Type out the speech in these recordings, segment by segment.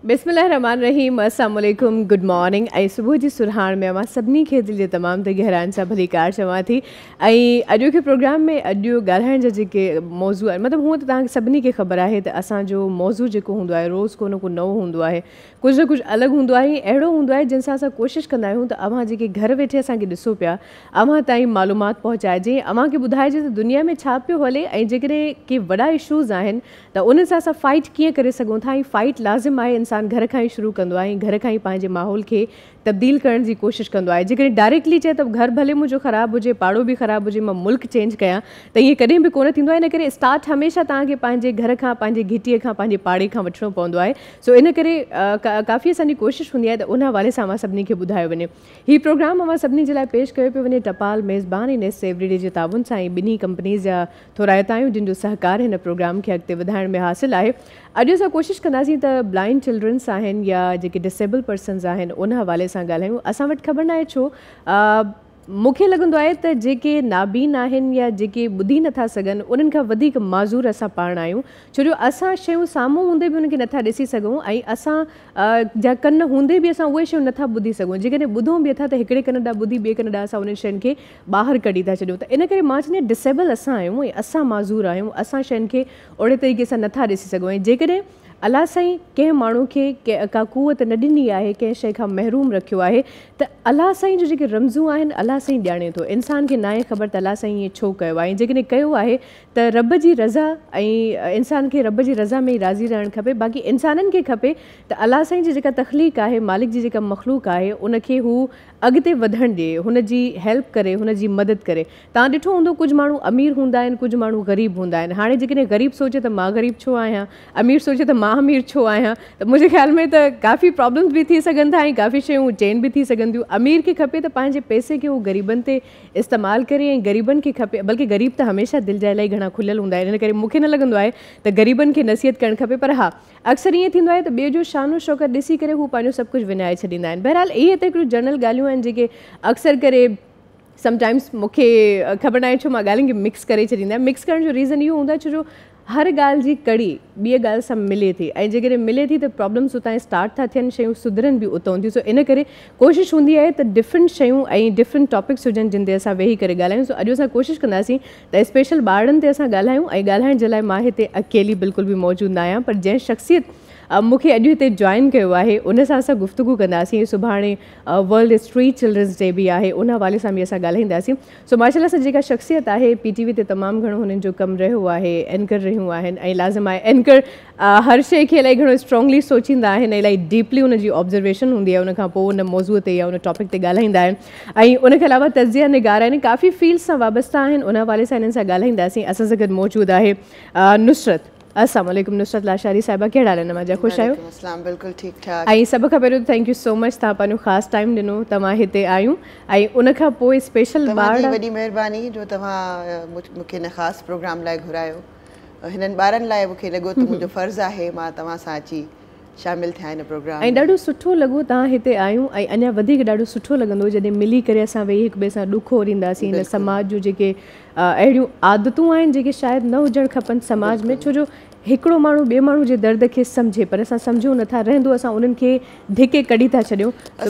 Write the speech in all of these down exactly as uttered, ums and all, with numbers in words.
बिस्मिल्लाहिर्रहमानिर्रहीम, अस्सलाम वालेकुम, गुड मॉर्निंग। ऐं सुबुह जी सुरहाण में अमां सभिनी खे दिलि जे तमामु त गहराइनि सां भली कार चवां थी। ऐं अॼु के प्रोग्राम में अॼु ॻाल्हाइण जा जेके मौज़ू आहिनि, मतिलबु हूअं त तव्हांखे सभिनी खे ख़बर आहे त असांजो मौज़ू जेको हूंदो आहे रोज़ु को न को नओं हूंदो आहे, कुझु न कुझु अलॻि हूंदो आहे। अहिड़ो हूंदो आहे जंहिंसां असां कोशिशि कंदा आहियूं त अव्हां जेके घर वेठे असांखे ॾिसो पिया, अव्हां ताईं मालूमात पहुचाइजे, अव्हां खे ॿुधाइजे त दुनिया में छा पियो हले ऐं जेकॾहिं के वॾा इशूज़ आहिनि त उन सां असां फाइट कीअं करे सघूं था। ऐं फाइट लाज़िम आहे, इंसान घर खां ई शुरू कंदो आहे ऐं घर खां ई पंहिंजे माहौल खे तब्दील करण जी कोशिशि कंदो आहे। जेकॾहिं डायरेक्टली चए त घर भले मुंहिंजो ख़राबु हुजे, पाड़ो बि ख़राबु हुजे, मां मुल्क चेंज कयां, त ईअं कॾहिं बि कोन थींदो आहे। इन करे स्टार्ट हमेशह तव्हांखे पंहिंजे घर खां, पंहिंजे घिटीअ खां, पंहिंजे पाड़े खां वठिणो पवंदो आहे। सो इन करे काफ़ी असांजी कोशिशि हूंदी आहे त उन हवाले सां मां सभिनी खे ॿुधायो वञे। हीउ प्रोग्राम असां सभिनी जे लाइ पेश कयो पियो वञे टपाल मेज़बान ऐं नेस्ट एवरीडे जे ताउन सां ऐं ॿिन्ही कंपनीज़ जा थोराइता आहियूं जिन जो सहकार हिन प्रोग्राम खे अॻिते वधाइण में हासिलु आहे। अॼु असां कोशिशि कंदासीं त ब्लाइंड चिल्ड्रन्स आहिनि या जेके डिसेबल पर्सन्स आहिनि उन हवाले सां ॻाल्हायूं। असां वटि ख़बर न आहे छो मूंखे लॻंदो आहे त जेके नाबीन आहिनि या जेके ॿुधी नथा सघनि उन्हनि खां वधीक माज़ूर असां पाण आहियूं, छो जो असां शयूं साम्हूं हूंदे बि उनखे नथा ॾिसी सघूं ऐं असां जा कन हूंदे बि असां उहे शयूं नथा ॿुधी सघूं। जेकॾहिं ॿुधूं बि अथा त हिकिड़े कन ॾांहुं ॿुधी ॿिए कन ॾांहुं असां उन्हनि शयुनि खे ॿाहिरि कढी था छॾियूं। त इन करे मां चवंदी आहियां डिसेबल असां आहियूं ऐं असां माज़ूर आहियूं, असां शयुनि खे ओड़े तरीक़े सां नथा ॾिसी सघूं। ऐं जेकॾहिं अलाह साईं कंहिं माण्हू खे कंहिं का कुवत न ॾिनी आहे, कंहिं शइ खां महरूम रखियो आहे, त अलाह साईं जो जेके रमज़ूं आहिनि अलाह साईं ॼाणे थो। इंसान खे न आहे ख़बर त अलाह साईं ईअं छो कयो आहे। ऐं जेकॾहिं कयो आहे त रब जी रज़ा ऐं इंसान खे रब जी रज़ा में ई राज़ी रहणु खपे। बाक़ी इंसाननि खे खपे त अलाह साईं जी जेका तख़लीक़ आहे, मालिक जी जेका मख़लूक़ आहे, उनखे हू अॻिते वधणु ॾिए, हुन जी हेल्प करे, हुन जी मदद करे। तव्हां ॾिठो हूंदो कुझु माण्हू अमीर हूंदा आहिनि, कुझु माण्हू ग़रीब हूंदा आहिनि। हाणे जेकॾहिं ग़रीब सोचे त मां ग़रीब छो आहियां, अमीर सोचे त मां अमीर छो आहियां, त मुंहिंजे ख़्याल में त काफ़ी प्रॉब्लम्स बि थी सघनि था ऐं काफ़ी शयूं चेंज बि थी सघनि थियूं। अमीर खे खपे त पंहिंजे पैसे खे उहो ग़रीबनि ते इस्तेमालु करे ऐं ग़रीबनि खे खपे, बल्कि ग़रीब त हमेशह दिलि जा इलाही घणा खुलियल हूंदा आहिनि। इन करे मूंखे न लॻंदो आहे त ग़रीबनि खे नसीहत करणु खपे। पर हा, अक्सर ईअं थींदो आहे त ॿिए जो शानो शौक़त ॾिसी करे हू पंहिंजो सभु कुझु विञाए छॾींदा आहिनि। बहरहाल इहे त हिकिड़ियूं जनरल ॻाल्हियूं आहिनि जेके अक्सर करे समटाइम्स मूंखे ख़बर न आहे छो मां ॻाल्हियुनि खे मिक्स करे छॾींदा आहिनि। मिक्स करण जो रीज़न इहो हूंदो आहे छो जो हर ॻाल्हि जी कड़ी ॿिए ॻाल्हि सां मिले थी ऐं जेकॾहिं मिले थी त प्रॉब्लम्स उतां स्टार्ट था थियनि, शयूं सुधरनि बि उतां थियूं। सो इन करे कोशिशि हूंदी आहे त डिफरेंट शयूं ऐं डिफरेंट टॉपिक्स हुजनि जिन ते असां वेही करे ॻाल्हायूं। सो अॼु असां कोशिशि कंदासीं त स्पेशल ॿारनि ते असां ॻाल्हायूं ऐं ॻाल्हाइण जे लाइ मां हिते अकेली बिल्कुलु बि मौजूदु न आहियां, पर जंहिं शख़्सियत मूंखे अॼु हिते जॉइन कयो आहे उन सां असां गुफ़्तगू कंदासीं। सुभाणे वर्ल्ड स्ट्रीट चिल्ड्रन्स डे बि आहे, उन हवाले सां बि असां ॻाल्हाईंदासीं। सो माशाल्लाह सां जेका शख़्सियत आहे, पी टी वी ते तमामु घणो हुननि जो कमु रहियो आहे, एंकर रहियूं आहिनि ऐं लाज़िम आहे एंकर हर शइ खे इलाही घणो स्ट्रॉन्गली सोचींदा आहिनि, इलाही डीपली उनजी ऑब्ज़र्वेशन हूंदी आहे, उनखां पोइ उन मौज़ूअ ते या उन टॉपिक ते ॻाल्हाईंदा आहिनि। ऐं उनखे अलावा तज़िया निगार आहिनि, काफ़ी फील्ड सां वाबस्ता आहिनि, उन हवाले सां हिननि सां ॻाल्हाईंदासीं। असां सां गॾु मौजूदु आहे नुसरत। अस्सलाम वालेकुम नुसरत लाशारी साहिबा, कहिड़ा हाल आहिनि? मज़ा ख़ुशि आहियो? अस्सलाम, बिल्कुलु ठीकु ठाक। ऐं सभ खां पहिरियों थैंक यू सो मच, तव्हां पंहिंजो ख़ासि टाइम ॾिनो, तव्हां हिते आयूं ऐं उनखां पोइ स्पेशल ॿार वॾी महिरबानी जो तव्हां मूंखे हिन ख़ासि प्रोग्राम लाइ घुरायो। हिननि ॿारनि लाइ मूंखे लॻो त मुंहिंजो फ़र्ज़ु आहे मां तव्हां सां अची शामिल थियां हिन प्रोग्राम। ऐं ॾाढो सुठो लॻो तव्हां हिते आयूं ऐं अञा वधीक ॾाढो सुठो लॻंदो जॾहिं मिली करे असां वेही हिक ॿिए सां ॾुखो ओरींदासीं। हिन समाज जूं जेके अहिड़ियूं आदतूं आहिनि जेके शायदि न हुजणु खपनि समाज में, छो जो हिकिड़ो माण्हू ॿिए माण्हू जे दर्द खे सम्झे, पर असां सम्झूं नथा, रहंदो असां उन्हनि खे धिके कढी था छॾियूं।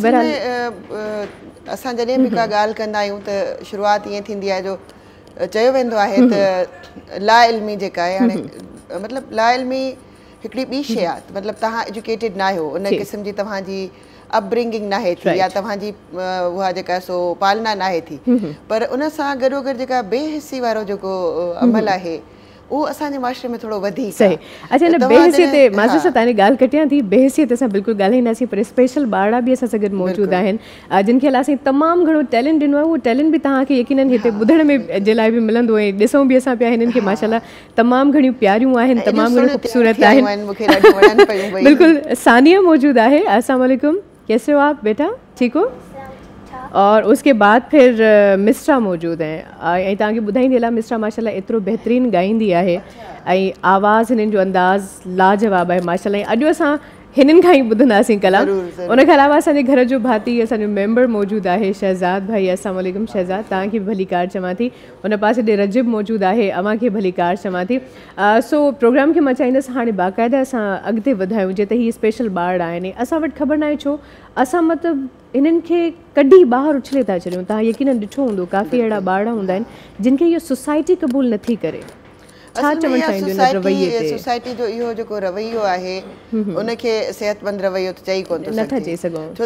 असां जॾहिं बि का ॻाल्हि कंदा आहियूं त शुरूआति ईअं थींदी आहे जो चयो वेंदो आहे त ला इल्मी जेका आहे, हाणे मतिलबु ला इल्मी हिकिड़ी ॿी शइ आहे, मतिलबु तव्हां एजुकेटेड न आहियो, उन क़िस्म जी तव्हांजी अपब्रिंगिंग नाहे थी या तव्हांजी उहा जेका सो पालना नाहे थी, पर उन सां गॾोगॾु जेका बेहिसी वारो जेको अमल आहे उहो असांजे माशरे में थोरो वधीक सही। अच्छा, हिन बेहिसियत ते माज़ूर सां तव्हांजी ॻाल्हि कटियां थी, बेहिसियत असां बिल्कुलु ॻाल्हाईंदासीं, पर स्पेशल ॿार बि असां सां गॾु मौजूदु आहिनि जिन खे असां तमामु घणो टैलेंट ॾिनो आहे। उहो टैलेंट बि तव्हांखे यकीनन हिते ॿुधण में जे लाइ बि मिलंदो ऐं ॾिसूं बि असां पिया हिननि खे माशाल्लाह तमामु घणियूं प्यारियूं आहिनि, तमामु घणियूं ख़ूबसूरत आहिनि। बिल्कुलु सानिया मौजूदु आहे। अस्सलाम वालेकुम, कैसे हो आप बेटा, ठीक हो? और उसके बाद फिर मिस्रा मौजूद हैं ऐं तव्हांखे ॿुधाईंदी हलां, मिस्रा माशाल्लाह एतिरो बहितरीनु ॻाईंदी आहे ऐं आवाज़ हिननि जो अंदाज़ लाजवाब आहे माशाल्लाह। अॼु असां हिननि खां ई ॿुधंदासीं कलाम। ज़रूरु, ज़रूरु। उन खां अलावा असांजे घर जो भाती असांजो मेंबर मौजूदु आहे शहज़ाद भाई। अस्सलाम वालेकुम शहज़ाद, तव्हांखे भली कार चवां थी। उन पासे ॾे रजिब मौजूदु आहे, अव्हांखे भली कार चवां थी। सो प्रोग्राम खे मां चाहींदसि हाणे बाक़ाइदा असां अॻिते वधायूं, जीअं त हीअ स्पेशल ॿार आहिनि। असां वटि ख़बर न आहे छो असां मतिलबु इन्हनि खे कॾहिं ॿाहिरि उछले था छॾियूं। तव्हां यकीनन ॾिठो हूंदो काफ़ी अहिड़ा ॿार हूंदा आहिनि जिन खे इहो सोसाइटी क़बूल नथी करे। छा चवणु चाहींदियूं इन रवैये ते? सोसाइटी जो इहो जेको रवैयो आहे उनखे सेहतमंद रवैयो त चई कोन थो नथा चई सघूं, छो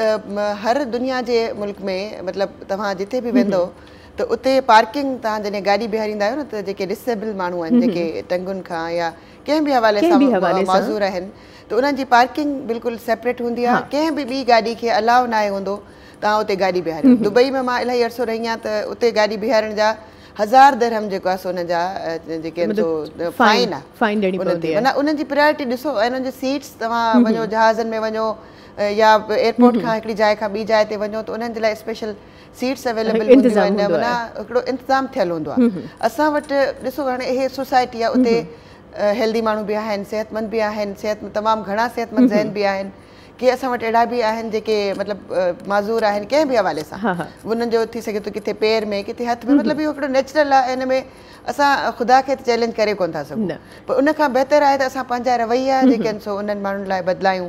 त हर दुनिया जे मुल्क में मतिलबु तव्हां जिथे बि वेंदो त उते पार्किंग तव्हां जॾहिं गाॾी बीहारींदा आहियो न त जेके डिसेबल माण्हू आहिनि, जेके टंगुनि खां या कंहिं बि हवाले सां माज़ूर आहिनि, त उन्हनि जी पार्किंग बिल्कुलु सेपरेट हूंदी आहे। कंहिं बि ॿी गाॾी खे अलाउ न आहे हूंदो तव्हां उते गाॾी बीहारियो। दुबई में मां इलाही अर्सो रही आहियां, त उते गाॾी बीहारण जा हज़ार दरहम जेको आहे सो हुन जा जेके आहिनि फाइन आहे, माना उन्हनि जी प्रायोरिटी ॾिसो। ऐं उन्हनि जी सीट्स तव्हां वञो जहाज़नि में वञो या एयरपोर्ट खां हिकिड़ी जाइ खां ॿी जाइ ते वञो त उन्हनि जे लाइ स्पेशल सीट्स अवेलेबल हूंदियूं आहिनि, माना हिकिड़ो इंतज़ाम थियलु हूंदो आहे। असां वटि ॾिसो हाणे इहे सोसाइटी आहे, उते हेल्दी माण्हू बि आहिनि, सेहतमंद बि आहिनि, सेहत तमामु घणा सेहतमंद ज़हन बि आहिनि। के असां वटि अहिड़ा बि आहिनि जेके मतिलबु माज़ूर आहिनि कंहिं बि हवाले सां, उन्हनि जो थी सघे थो किथे पेर में किथे हथ में, मतिलबु इहो हिकिड़ो नेचुरल आहे। हिन में असां ख़ुदा खे चैलेंज करे कोन था सघूं, पर उन खां बहितर आहे त असां पंहिंजा रवैया जेके आहिनि सो उन्हनि माण्हुनि लाइ बदिलायूं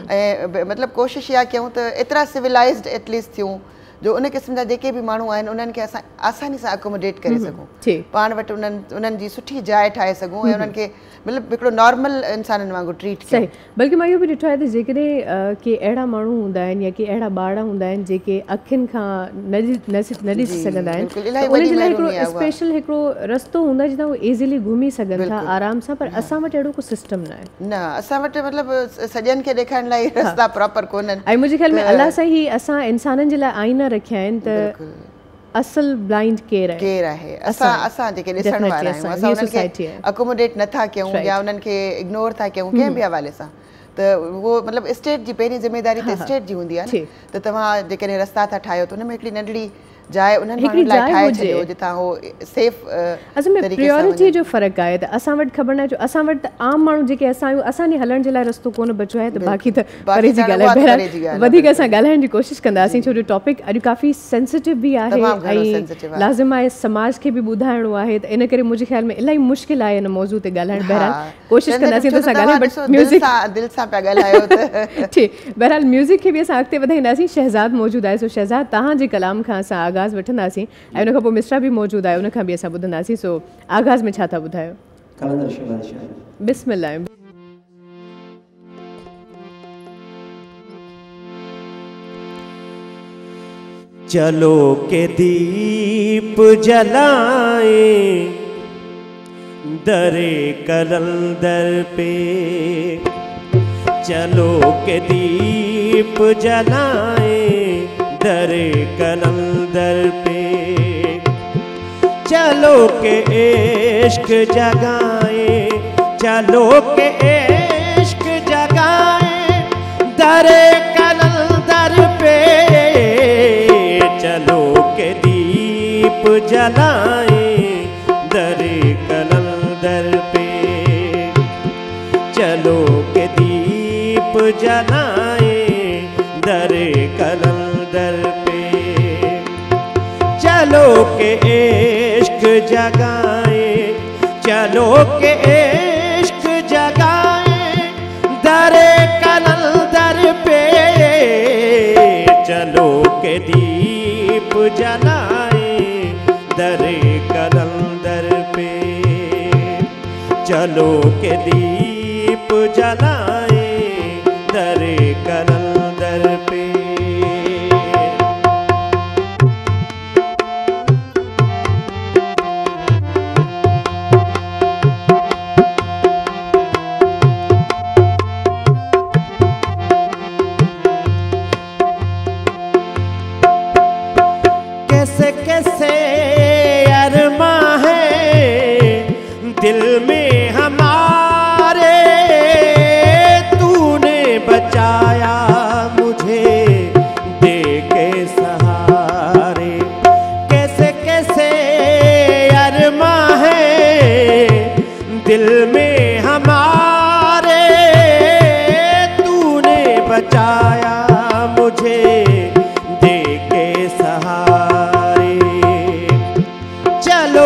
ऐं मतिलबु कोशिशि इहा कयूं त एतिरा सिविलाइज़्ड एटलीस्ट थियूं जो उन क़िस्म जा जेके बि माण्हू आहिनि उन्हनि खे असां आसानी सां अकोमोडेट करे सघूं, पाण वटि उन्हनि उन्हनि जी सुठी जाइ ठाहे सघूं ऐं उन्हनि खे मतिलबु हिकिड़ो नॉर्मल इंसाननि वांगुरु ट्रीट कयूं। बल्कि मां इहो बि ॾिठो आहे त जेकॾहिं के अहिड़ा माण्हू हूंदा आहिनि या के अहिड़ा ॿार हूंदा आहिनि जेके अखियुनि खां न न ॾिसी सघंदा आहिनि, उन जे लाइ हिकिड़ो स्पेशल हिकिड़ो रस्तो हूंदो आहे जितां उहे इज़िली घुमी सघनि था आराम सां, पर असां वटि अहिड़ो को सिस्टम न आहे। न, असां वटि मतिलबु सॼनि खे ॾेखारण लाइ रस्ता प्रॉपर कोन्हनि। ऐं मुंहिंजे ख़्याल में अलाह सां ई असां इंसाननि जे लाइ आईना रखिया आहिनि त असल ब्लाइंड केरु आहे केरु आहे, असां असां जेके ॾिसण वारा आहियूं, असां उन्हनि खे अकोमोडेट नथा कयूं या उन्हनि खे इग्नोर था कयूं कंहिं बि हवाले सां। त उहो मतिलबु स्टेट जी पहिरीं ज़िमेदारी त स्टेट जी हूंदी आहे न, त तव्हां जेकॾहिं रस्ता था ठाहियो त उन में हिकिड़ी नंढड़ी जाइ उन्हनि माण्हुनि लाइ ठाहे छॾियो जितां हो सेफ। असल में प्रायोरिटी जो फ़र्क़ु आहे त असां वटि ख़बर न आहे, असां वटि त आम माण्हू जेके असां आहियूं असांजे हलण जे लाइ रस्तो कोन बचियो आहे, त बाक़ी त परे जी ॻाल्हि आहे। बहरहाल वधीक असां ॻाल्हाइण जी कोशिशि कंदासीं छो जो टॉपिक अॼु काफ़ी सेंसिटिव बि आहे ऐं लाज़िम आहे समाज खे बि ॿुधाइणो आहे, त इन करे मुंहिंजे ख़्याल में इलाही मुश्किल आहे हिन मौज़ू ते ॻाल्हाइण। बहरहाल कोशिशि कंदासीं त असां ॻाल्हायूं, बट म्यूज़िक दिलि सां पिया ॻाल्हायो त ठीकु। बहरहाल म्यूज़िक खे बि असां अॻिते वधाईंदासीं। शहज़ाद मौजूदु आहे, सो शहज़ाद तव्हांजे कलाम खां असां आगाज़ वठंदासीं ऐं उन खां पोइ मिस्रा बि मौजूदु आहे, उन खां बि असां ॿुधंदासीं। सो आगाज़ में छा था ॿुधायो? बिस्मिल्लाह। चलो के दीप जलाए दरे कलंदर पे, चलो के दीप जलाए दरे कलंदर पे, चलो के इश्क जगाए, चलो के इश्क जगाए दरे कलंदर पे, चलो के दीप जलाए दरे कलंदर पे, चलो के दीप जलाए दरे कलंदर पे, चलो के इश्क जगाए, चलो के इश्क जगाए दरे कलंदर पे, चलो के दीप जलाए दरे कलंदर पे, चलो के दीप जलाए दरे कलंदर पे। कैसे कैसे अरमा है दिल में हमारे, तूने बचाया मुझे दे के सहारे, कैसे कैसे अरमा है दिल में हमारे, तू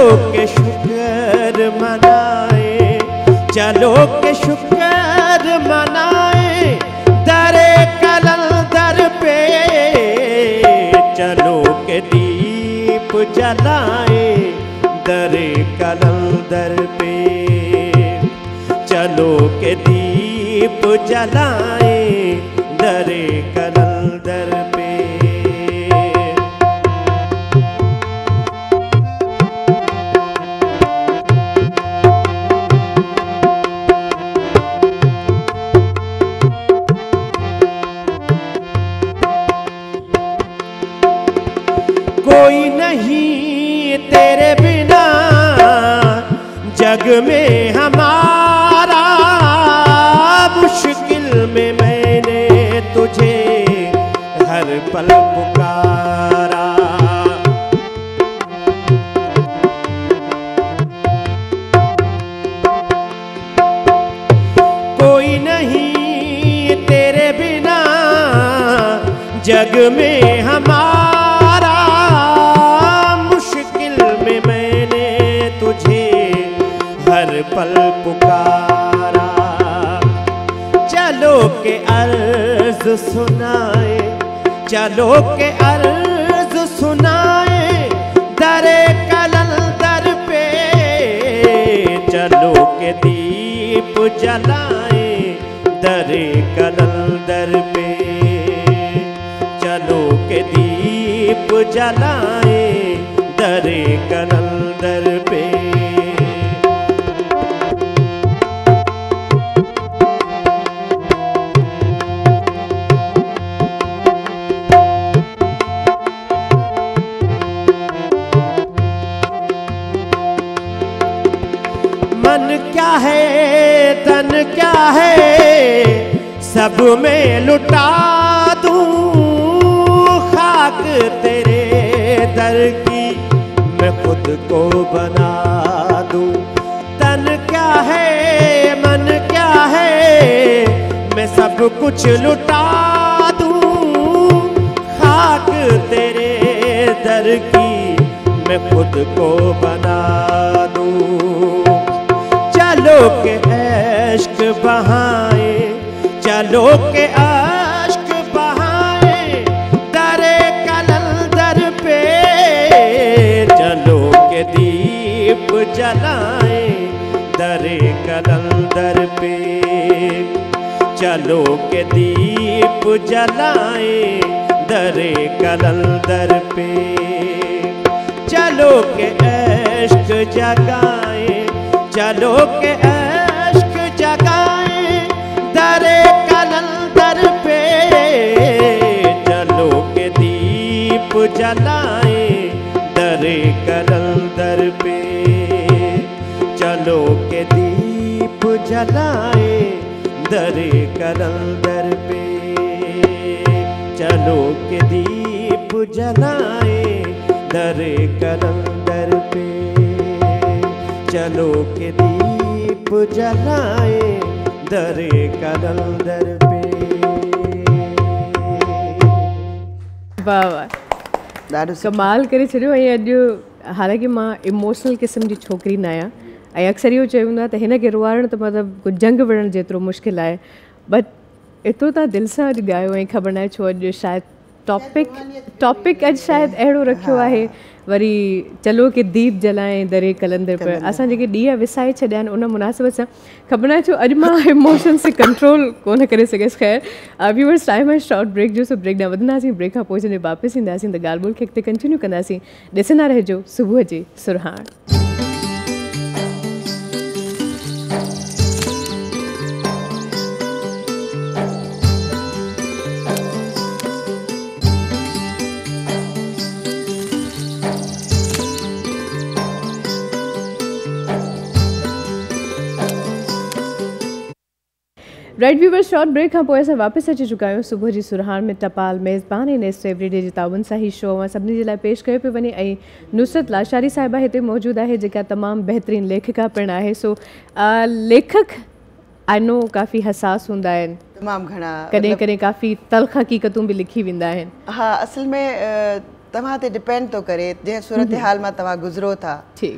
के शुक्र मनाए, चलो के शुक्र मनाए दरे कलंदर पे, चलो के दीप जलाए दरे कलंदर पे, चलो के दीप जलाए दरे कलंदर पे। कोई नहीं तेरे बिना जग में हमारा, मुश्किल में मैंने तुझे हर पल पुकारा। कोई नहीं तेरे बिना जग में हमारा, मुश्किल में मैंने तुझे हर पल पुकारा। चलो के अर्ज सुनाए, चलो के अर्ज सुनाए दरे कलंदर पे, चलो के दीप जलाए दरे कलंदर पे, चलो के दीप जलाए दरे कलंदर पे। मन क्या है तन क्या है सब में लुटा दूं, खाक तेरे दर की मैं खुद को बना दूं। तन क्या है मन क्या है मैं सब कुछ लुटा दूं, खाक तेरे दर की मैं खुद को बना दूं। चलो के इश्क बहाए, चलो के इश्क बहाए दरे कलंदर पे, चलो के दीप जलाए दरे कलंदर पे, चलो के दीप जलाए दरे कलंदर पे। चलो के इश्क जगाए, चलो के इश्क जगाए दरे कलंदर पे, चलो के दीप जलाए दरे कलंदर पे, चलो के दीप जलाए दरे कलंदर पे, चलो के दीप जलाए दरे कलंदर पे, चलो के दीप जलाए दरे कलंदर पे। वाह वाह, ॾाढो सुठो। कमाल करे छॾियो। ऐं अॼु हालांकि मां इमोशनल क़िस्म जी छोकिरी न आहियां, ऐं अक्सर इहो चयो वेंदो आहे त हिन खे रुआइणु त मतिलबु कुझु जंग विढ़णु जेतिरो मुश्किल आहे, बट एतिरो तव्हां दिलि सां अॼु ॻायो ऐं ख़बर न आहे छो अॼु शायदि टॉपिक टॉपिक अॼु शायदि अहिड़ो रखियो आहे। वरी चलो के दीप जलाएं दरे कलंदर पर, असां जेके ॾींहं विसाए छॾिया आहिनि उन मुनासिबत सां ख़बर न आहे छो अॼु मां इमोशन से कंट्रोल कोन करे सघियसि। ख़ैर व्यूअर्स, टाइम आहे शॉर्ट ब्रेक जो, सो ब्रेक ॾांहुं वधंदासीं। ब्रेक खां पोइ जॾहिं वापसि ईंदासीं त ॻाल्हि ॿोल खे अॻिते कंटिन्यू कंदासीं। ॾिसंदा रहिजो सुबुह जी सुरहाण। राइट व्यूवर्स, शॉर्ट ब्रेक खां पोइ असां वापसि अची चुका आहियूं सुबुह जी सुरहाण में। टपाल मेज़बान ऐं नेस्ट एवरीडे जे ताउन सां ही शो मां सभिनी जे लाइ पेश कयो पियो वञे, ऐं नुसरत लाशारी साहिबा हिते मौजूदु आहे जेका तमामु बहितरीनु लेखिका पिणु आहे। सो लेखक आई नो काफ़ी हसास हूंदा आहिनि, तमामु घणा, कॾहिं कॾहिं काफ़ी तल्ख़ हक़ीक़तूं बि लिखी वेंदा आहिनि। हा, असल में तव्हां ते डिपेंड थो करे जंहिं सूरत हाल मां तव्हां गुज़रो था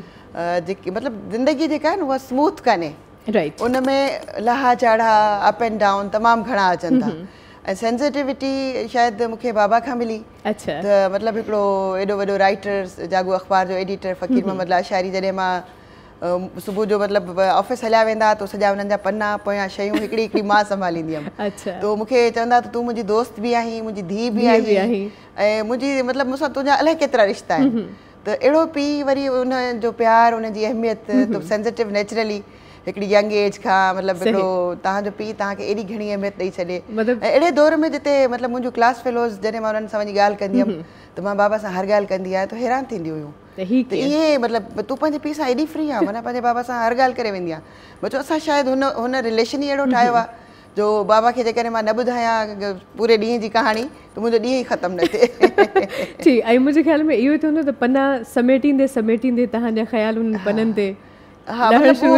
जेकी मतिलबु ज़िंदगी जेका आहे न उहा स्मूथ कान्हे राइट उन में लहा चाढ़ा अप एंड डाउन तमामु घणा अचनि था ऐं सेंसिटिविटी शायदि मूंखे बाबा खां मिली अच्छा त मतिलबु हिकिड़ो एॾो वॾो राइटर जागो अख़बार जो एडिटर फ़क़ीर मोहम्मद लाशारी जॾहिं मां सुबुह जो मतिलबु ऑफिस हलिया वेंदा त सॼा हुननि जा पना पोयां शयूं हिकिड़ी हिकिड़ी मां संभालींदी हुअमि अच्छा त मूंखे चवंदा त तूं मुंहिंजी दोस्त बि आहीं मुंहिंजी धीउ बि आहीं ऐं मुंहिंजी मतिलबु मूंसां तुंहिंजा अलाए केतिरा रिश्ता आहिनि त अहिड़ो पीउ वरी उन जो प्यारु उनजी अहमियत त सेंसिटिव नेचुरली हिकिड़ी यंग एज खां मतिलबु हिकिड़ो तव्हांजो पीउ तव्हांखे एॾी घणी अहमियत ॾेई छॾे ऐं अहिड़े दौर में जिते मतिलबु मुंहिंजूं क्लास फेलोज़ जॾहिं मां उन्हनि सां वञी ॻाल्हि कंदी हुअमि त मां बाबा सां हर ॻाल्हि कंदी आहियां त हैरान थींदी हुयूं त ईअं मतिलबु तूं पंहिंजे पीउ सां एॾी फ्री आहे माना पंहिंजे बाबा सां हर ॻाल्हि करे वेंदी आहियां मां चयो असां शायदि हुन हुन रिलेशन ई अहिड़ो ठाहियो आहे जो बाबा खे जेकॾहिं मां न ॿुधायां पूरे ॾींहं जी कहाणी त मुंहिंजो ॾींहुं ई ख़तमु न थिए ठीकु ऐं मुंहिंजे ख़्याल में इहो ई थींदो त पना समेटींदे समेटींदे तव्हांजा ख़्याल उन पननि ते हा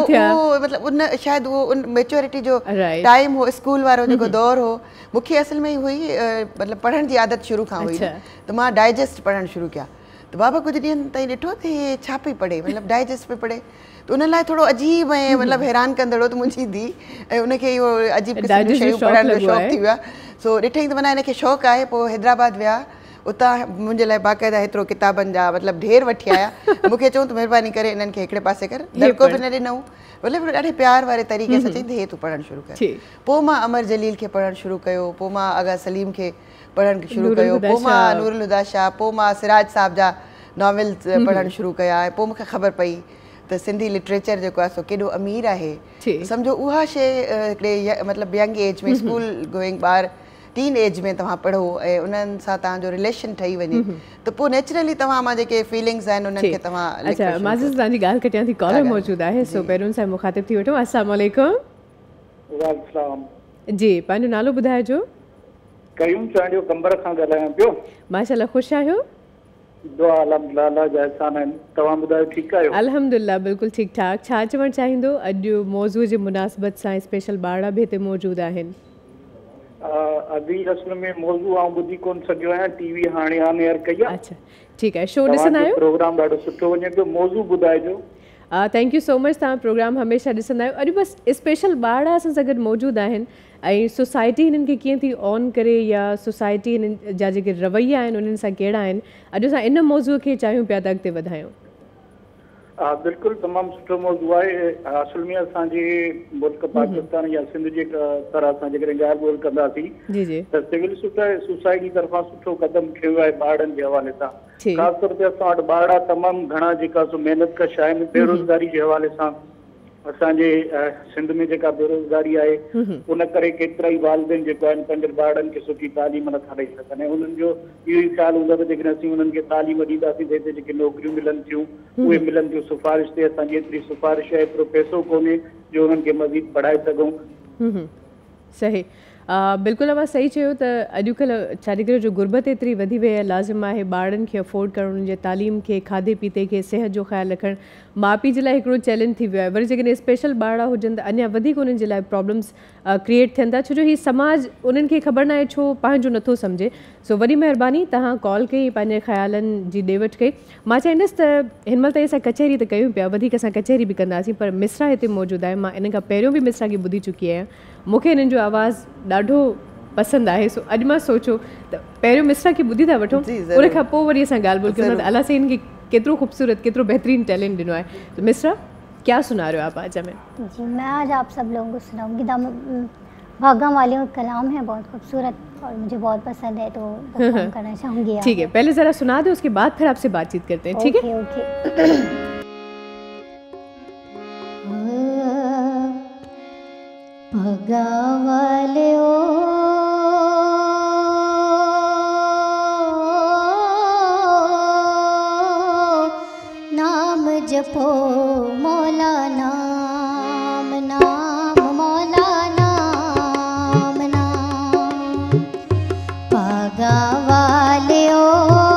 मतिलबु उन शायदि उहो उन मेच्योरिटी जो टाइम हो स्कूल वारो जेको दौरु हो मूंखे असल में ई हुई मतिलबु पढ़ण जी आदत शुरू खां हुई त मां डाइजेस्ट पढ़णु शुरू कया त बाबा कुझु ॾींहंनि ताईं ॾिठो त हे छा पई पढ़े मतिलबु डाइजेस्ट पई पढ़े त उन लाइ थोरो अजीब ऐं मतिलबु हैरान कंदड़ो त मुंहिंजी धीउ ऐं उनखे इहो अजीब क़िस्म जूं शयूं पढ़ण जो शौक़ु थी वियो आहे सो ॾिठईं त माना हिनखे शौक़ु आहे पोइ हैदराबाद विया उतां मुंहिंजे लाइ बाक़ाइदा हेतिरो किताबनि जा मतिलबु ढेर वठी आया मूंखे चऊं त महिरबानी करे इन्हनि खे हिकिड़े पासे कर दड़को बि न ॾिनऊं मतिलबु ॾाढे प्यार वारे तरीक़े सां चईं हे तूं पढ़णु शुरू कर पोइ मां अमर जलील खे पढ़णु शुरू कयो पोइ मां आगा सलीम खे पढ़णु शुरू कयो पोइ मां नूरुल हुदा शाह पोइ मां सिराज साहिब जा नॉवेल्स पढ़णु शुरू कया ऐं पोइ मूंखे ख़बर पई त सिंधी लिटरेचर जेको आहे सो केॾो अमीर आहे सम्झो उहा शइ हिकिड़े मतिलबु यंग एज में स्कूल गोइंग ॿार टीन एज में तव्हां पढ़ो ऐं उन्हनि सां तव्हांजो रिलेशन ठही वञे त पोइ नेचुरली तव्हां मां जेके फीलिंग्स आहिनि उन्हनि खे तव्हां अच्छा माज़िज़ तव्हांजी ॻाल्हि कटियां थी कॉलर मौजूदु आहे सो पहिरियों सां मुखातिब थी वठो अस्सलाम वालेकुम जी पंहिंजो नालो ॿुधाइजो कयूं चांडियो कंबर खां ॻाल्हायां पियो माशाल्लाह ख़ुशि आहियो दुआ अल्हम्दुलिल्लाह जा एहसान आहिनि तव्हां ॿुधायो ठीकु आहियो अल्हम्दुलिल्लाह बिल्कुलु ठीकु ठाक छा चवणु चाहींदो अॼु मौज़ूअ जे मुनासिबत सां स्पेशल ॿार बि हिते मौजूदु आहिनि अभी असल में मौज़ू आऊं ॿुधी कोन सघियो आहियां टीवी हाणे ऑन एयर कई आहे अच्छा ठीकु आहे शो ॾिसंदा आहियो प्रोग्राम ॾाढो सुठो वञे पियो मौज़ू ॿुधाइजो थैंक यू सो मच तव्हां प्रोग्राम हमेशह ॾिसंदा आहियो अॼु बसि स्पेशल ॿार असां सां गॾु मौजूदु आहिनि ऐं सोसाइटी हिननि खे कीअं थी ऑन करे या सोसाइटी हिननि जा जेके रवैया आहिनि उन्हनि सां कहिड़ा आहिनि अॼु असां इन मौज़ूअ खे चाहियूं पिया त अॻिते वधायूं हा बिल्कुलु तमामु सुठो मौज़ू आहे असुल में असांजे मुल्क पाकिस्तान या सिंध जे तरह असां जेकॾहिं ॻाल्हि ॿोल कंदासीं त सिविल सोसाइटी तरफ़ां सुठो क़दम खयो आहे ॿारनि जे हवाले सां ख़ासि तौर ते असां वटि ॿार तमामु घणा जेका सो महिनत कश आहिनि बेरोज़गारी जे हवाले सां असांजे सिंध में जेका बेरोज़गारी आहे उन करे केतिरा ई वालिदैन जेको आहिनि पंहिंजे ॿारनि खे सुठी तालीम नथा ॾेई सघनि ऐं उन्हनि जो इहो ई ख़्यालु हूंदो त जेकॾहिं असीं उन्हनि खे तालीम ॾींदासीं त हिते जेके नौकरियूं मिलनि थियूं उहे मिलनि थियूं सिफ़ारिश ते असांजी एतिरी सिफ़ारिश आहे एतिरो पैसो कोन्हे जो उन्हनि खे मज़ीद पढ़ाए सघूं सही बिल्कुलु अवां सही चयो त अॼुकल्ह छाजे करे जो गुरबत एतिरी वधी वई आहे लाज़िम आहे ॿारनि खे अफोर्ड करणु उन्हनि जे तालीम खे खाधे पीते खे सिहत जो ख़्यालु रखणु माउ पीउ जे लाइ हिकिड़ो चैलेंज थी वियो आहे वरी जेकॾहिं स्पेशल ॿार हुजनि त अञा वधीक उन्हनि जे लाइ प्रॉब्लम्स क्रिएट थियनि था छो जो हीउ समाज उन्हनि खे ख़बर न आहे छो पंहिंजो नथो सम्झे सो वॾी महिरबानी तव्हां कॉल कई पंहिंजे ख़्यालनि जी ॾे वठि कई मां चाहींदसि त हिन महिल ताईं असां कचहरी त कयूं पिया वधीक असां कचहरी बि कंदासीं पर मिसरा हिते मौजूदु आहे मां इन खां पहिरियों बि मिसरा खे ॿुधी चुकी आहियां मूंखे हिननि जो आवाज़ु ॾाढो पसंदि आहे सो अॼु मां सोचियो त पहिरियों मिसरा खे ॿुधी था वठूं उन खां पोइ वरी असां ॻाल्हि ॿोल कंदा त अलाह सां हिन खे केतिरो खूबसूरत केतिरो बेहतरीन टैलेंट ॾिनो आहे तो मिसरा क्या सुना रहे हो आप आज हमें जी मैं आज आप सब लोगों को सुनाऊंगी भागम वालियों का कलाम है बहुत खूबसूरत और मुझे बहुत पसंद है तो परफॉर्म करना चाहूँगी ठीक है पहले ज़रा सुना दो उसके बाद फिर आपसे बातचीत करते हैं ठीक है ओके भागा वालियों नाम जपो मौला नाम नाम मौला नाम नाम भागा वालियों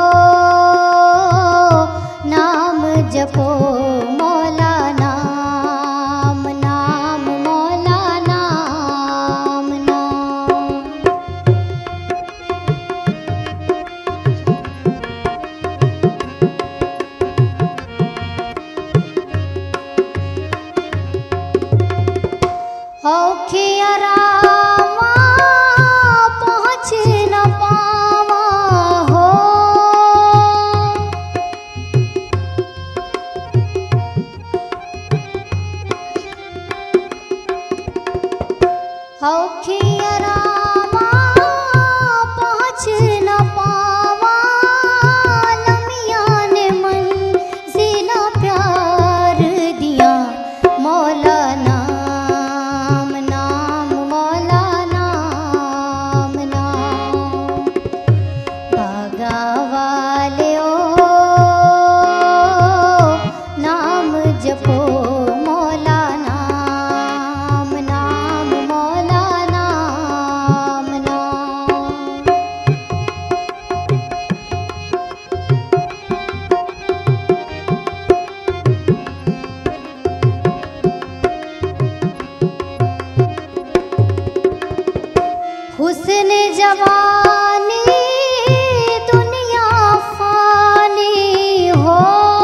नाम जपो मौला नाम नाम मौला नाम नाम जवानी दुनिया फानी हो,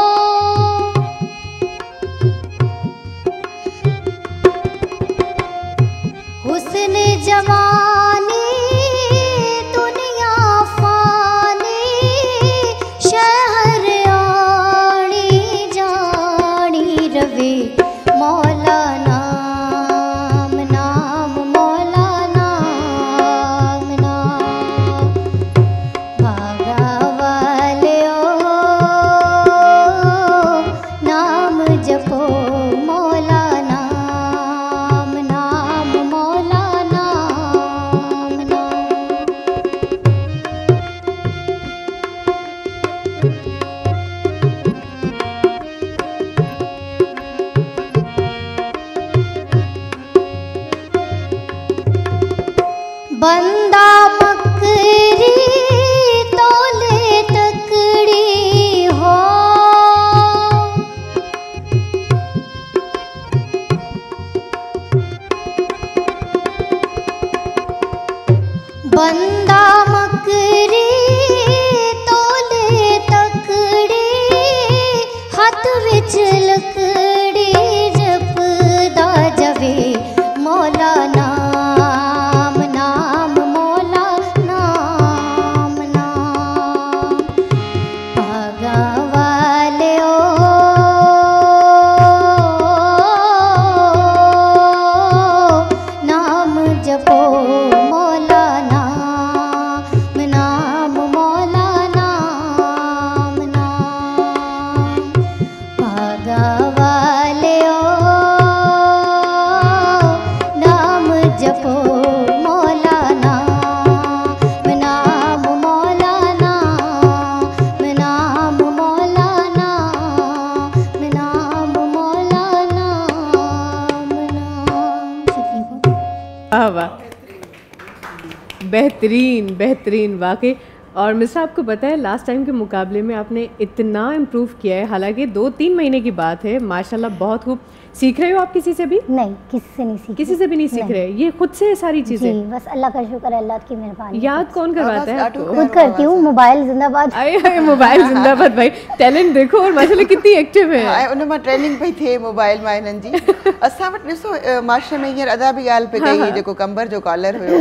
हुस्न जवानी दुनिया फानी, शहर आनी जानी रवे मौला नाम नाम, मौला नाम नाम। भागा वाले ओ नाम जपो मौला नाम नाम, मौला नाम नाम। बंदा मकरी तोले तकड़ी हो, बंदा मकरी तोले तकड़ी, हथ विच लकड़ी जपदा जवे मौला नाम नाम, मौला नाम नाम। भागा वाले ओ नाम जपो मौला नाम नाम, मौला नाम नाम। भागा वाले ओ नाम जपो मौला नाम नाम, मौला नाम नाम, मौला नाम नाम, मौला नाम नाम। शुक्रिया। वाह वाह, बेहतरीन बेहतरीन वाकई। और मिस्टर आपको पता है लास्ट टाइम के मुकाबले में आपने इतना इम्प्रूव किया है, हालांकि दो तीन महीने की बात है, माशाल्लाह बहुत खूब। सीख रहे हो आप किसी से भी? नहीं, किसी से नहीं सीखी। किसी से भी नहीं सीख रहे? ये खुद से है सारी जी, चीजें? बस अल्लाह का शुक्र है, अल्लाह की मेहरबानी। याद कौन करवाता है आपको? खुद करती हूँ। मोबाइल जिंदाबाद। आए हाय, मोबाइल जिंदाबाद भाई। टैलेंट देखो, और माशाल्लाह कितनी एक्टिव है। हां, उन मां ट्रेनिंग पई थिए मोबाइल मां हिननि जी। असां वटि ॾिसो मास्टर में हींअर अदा बि ॻाल्हि पे कई, जेको कंबर जो कॉलर हुयो,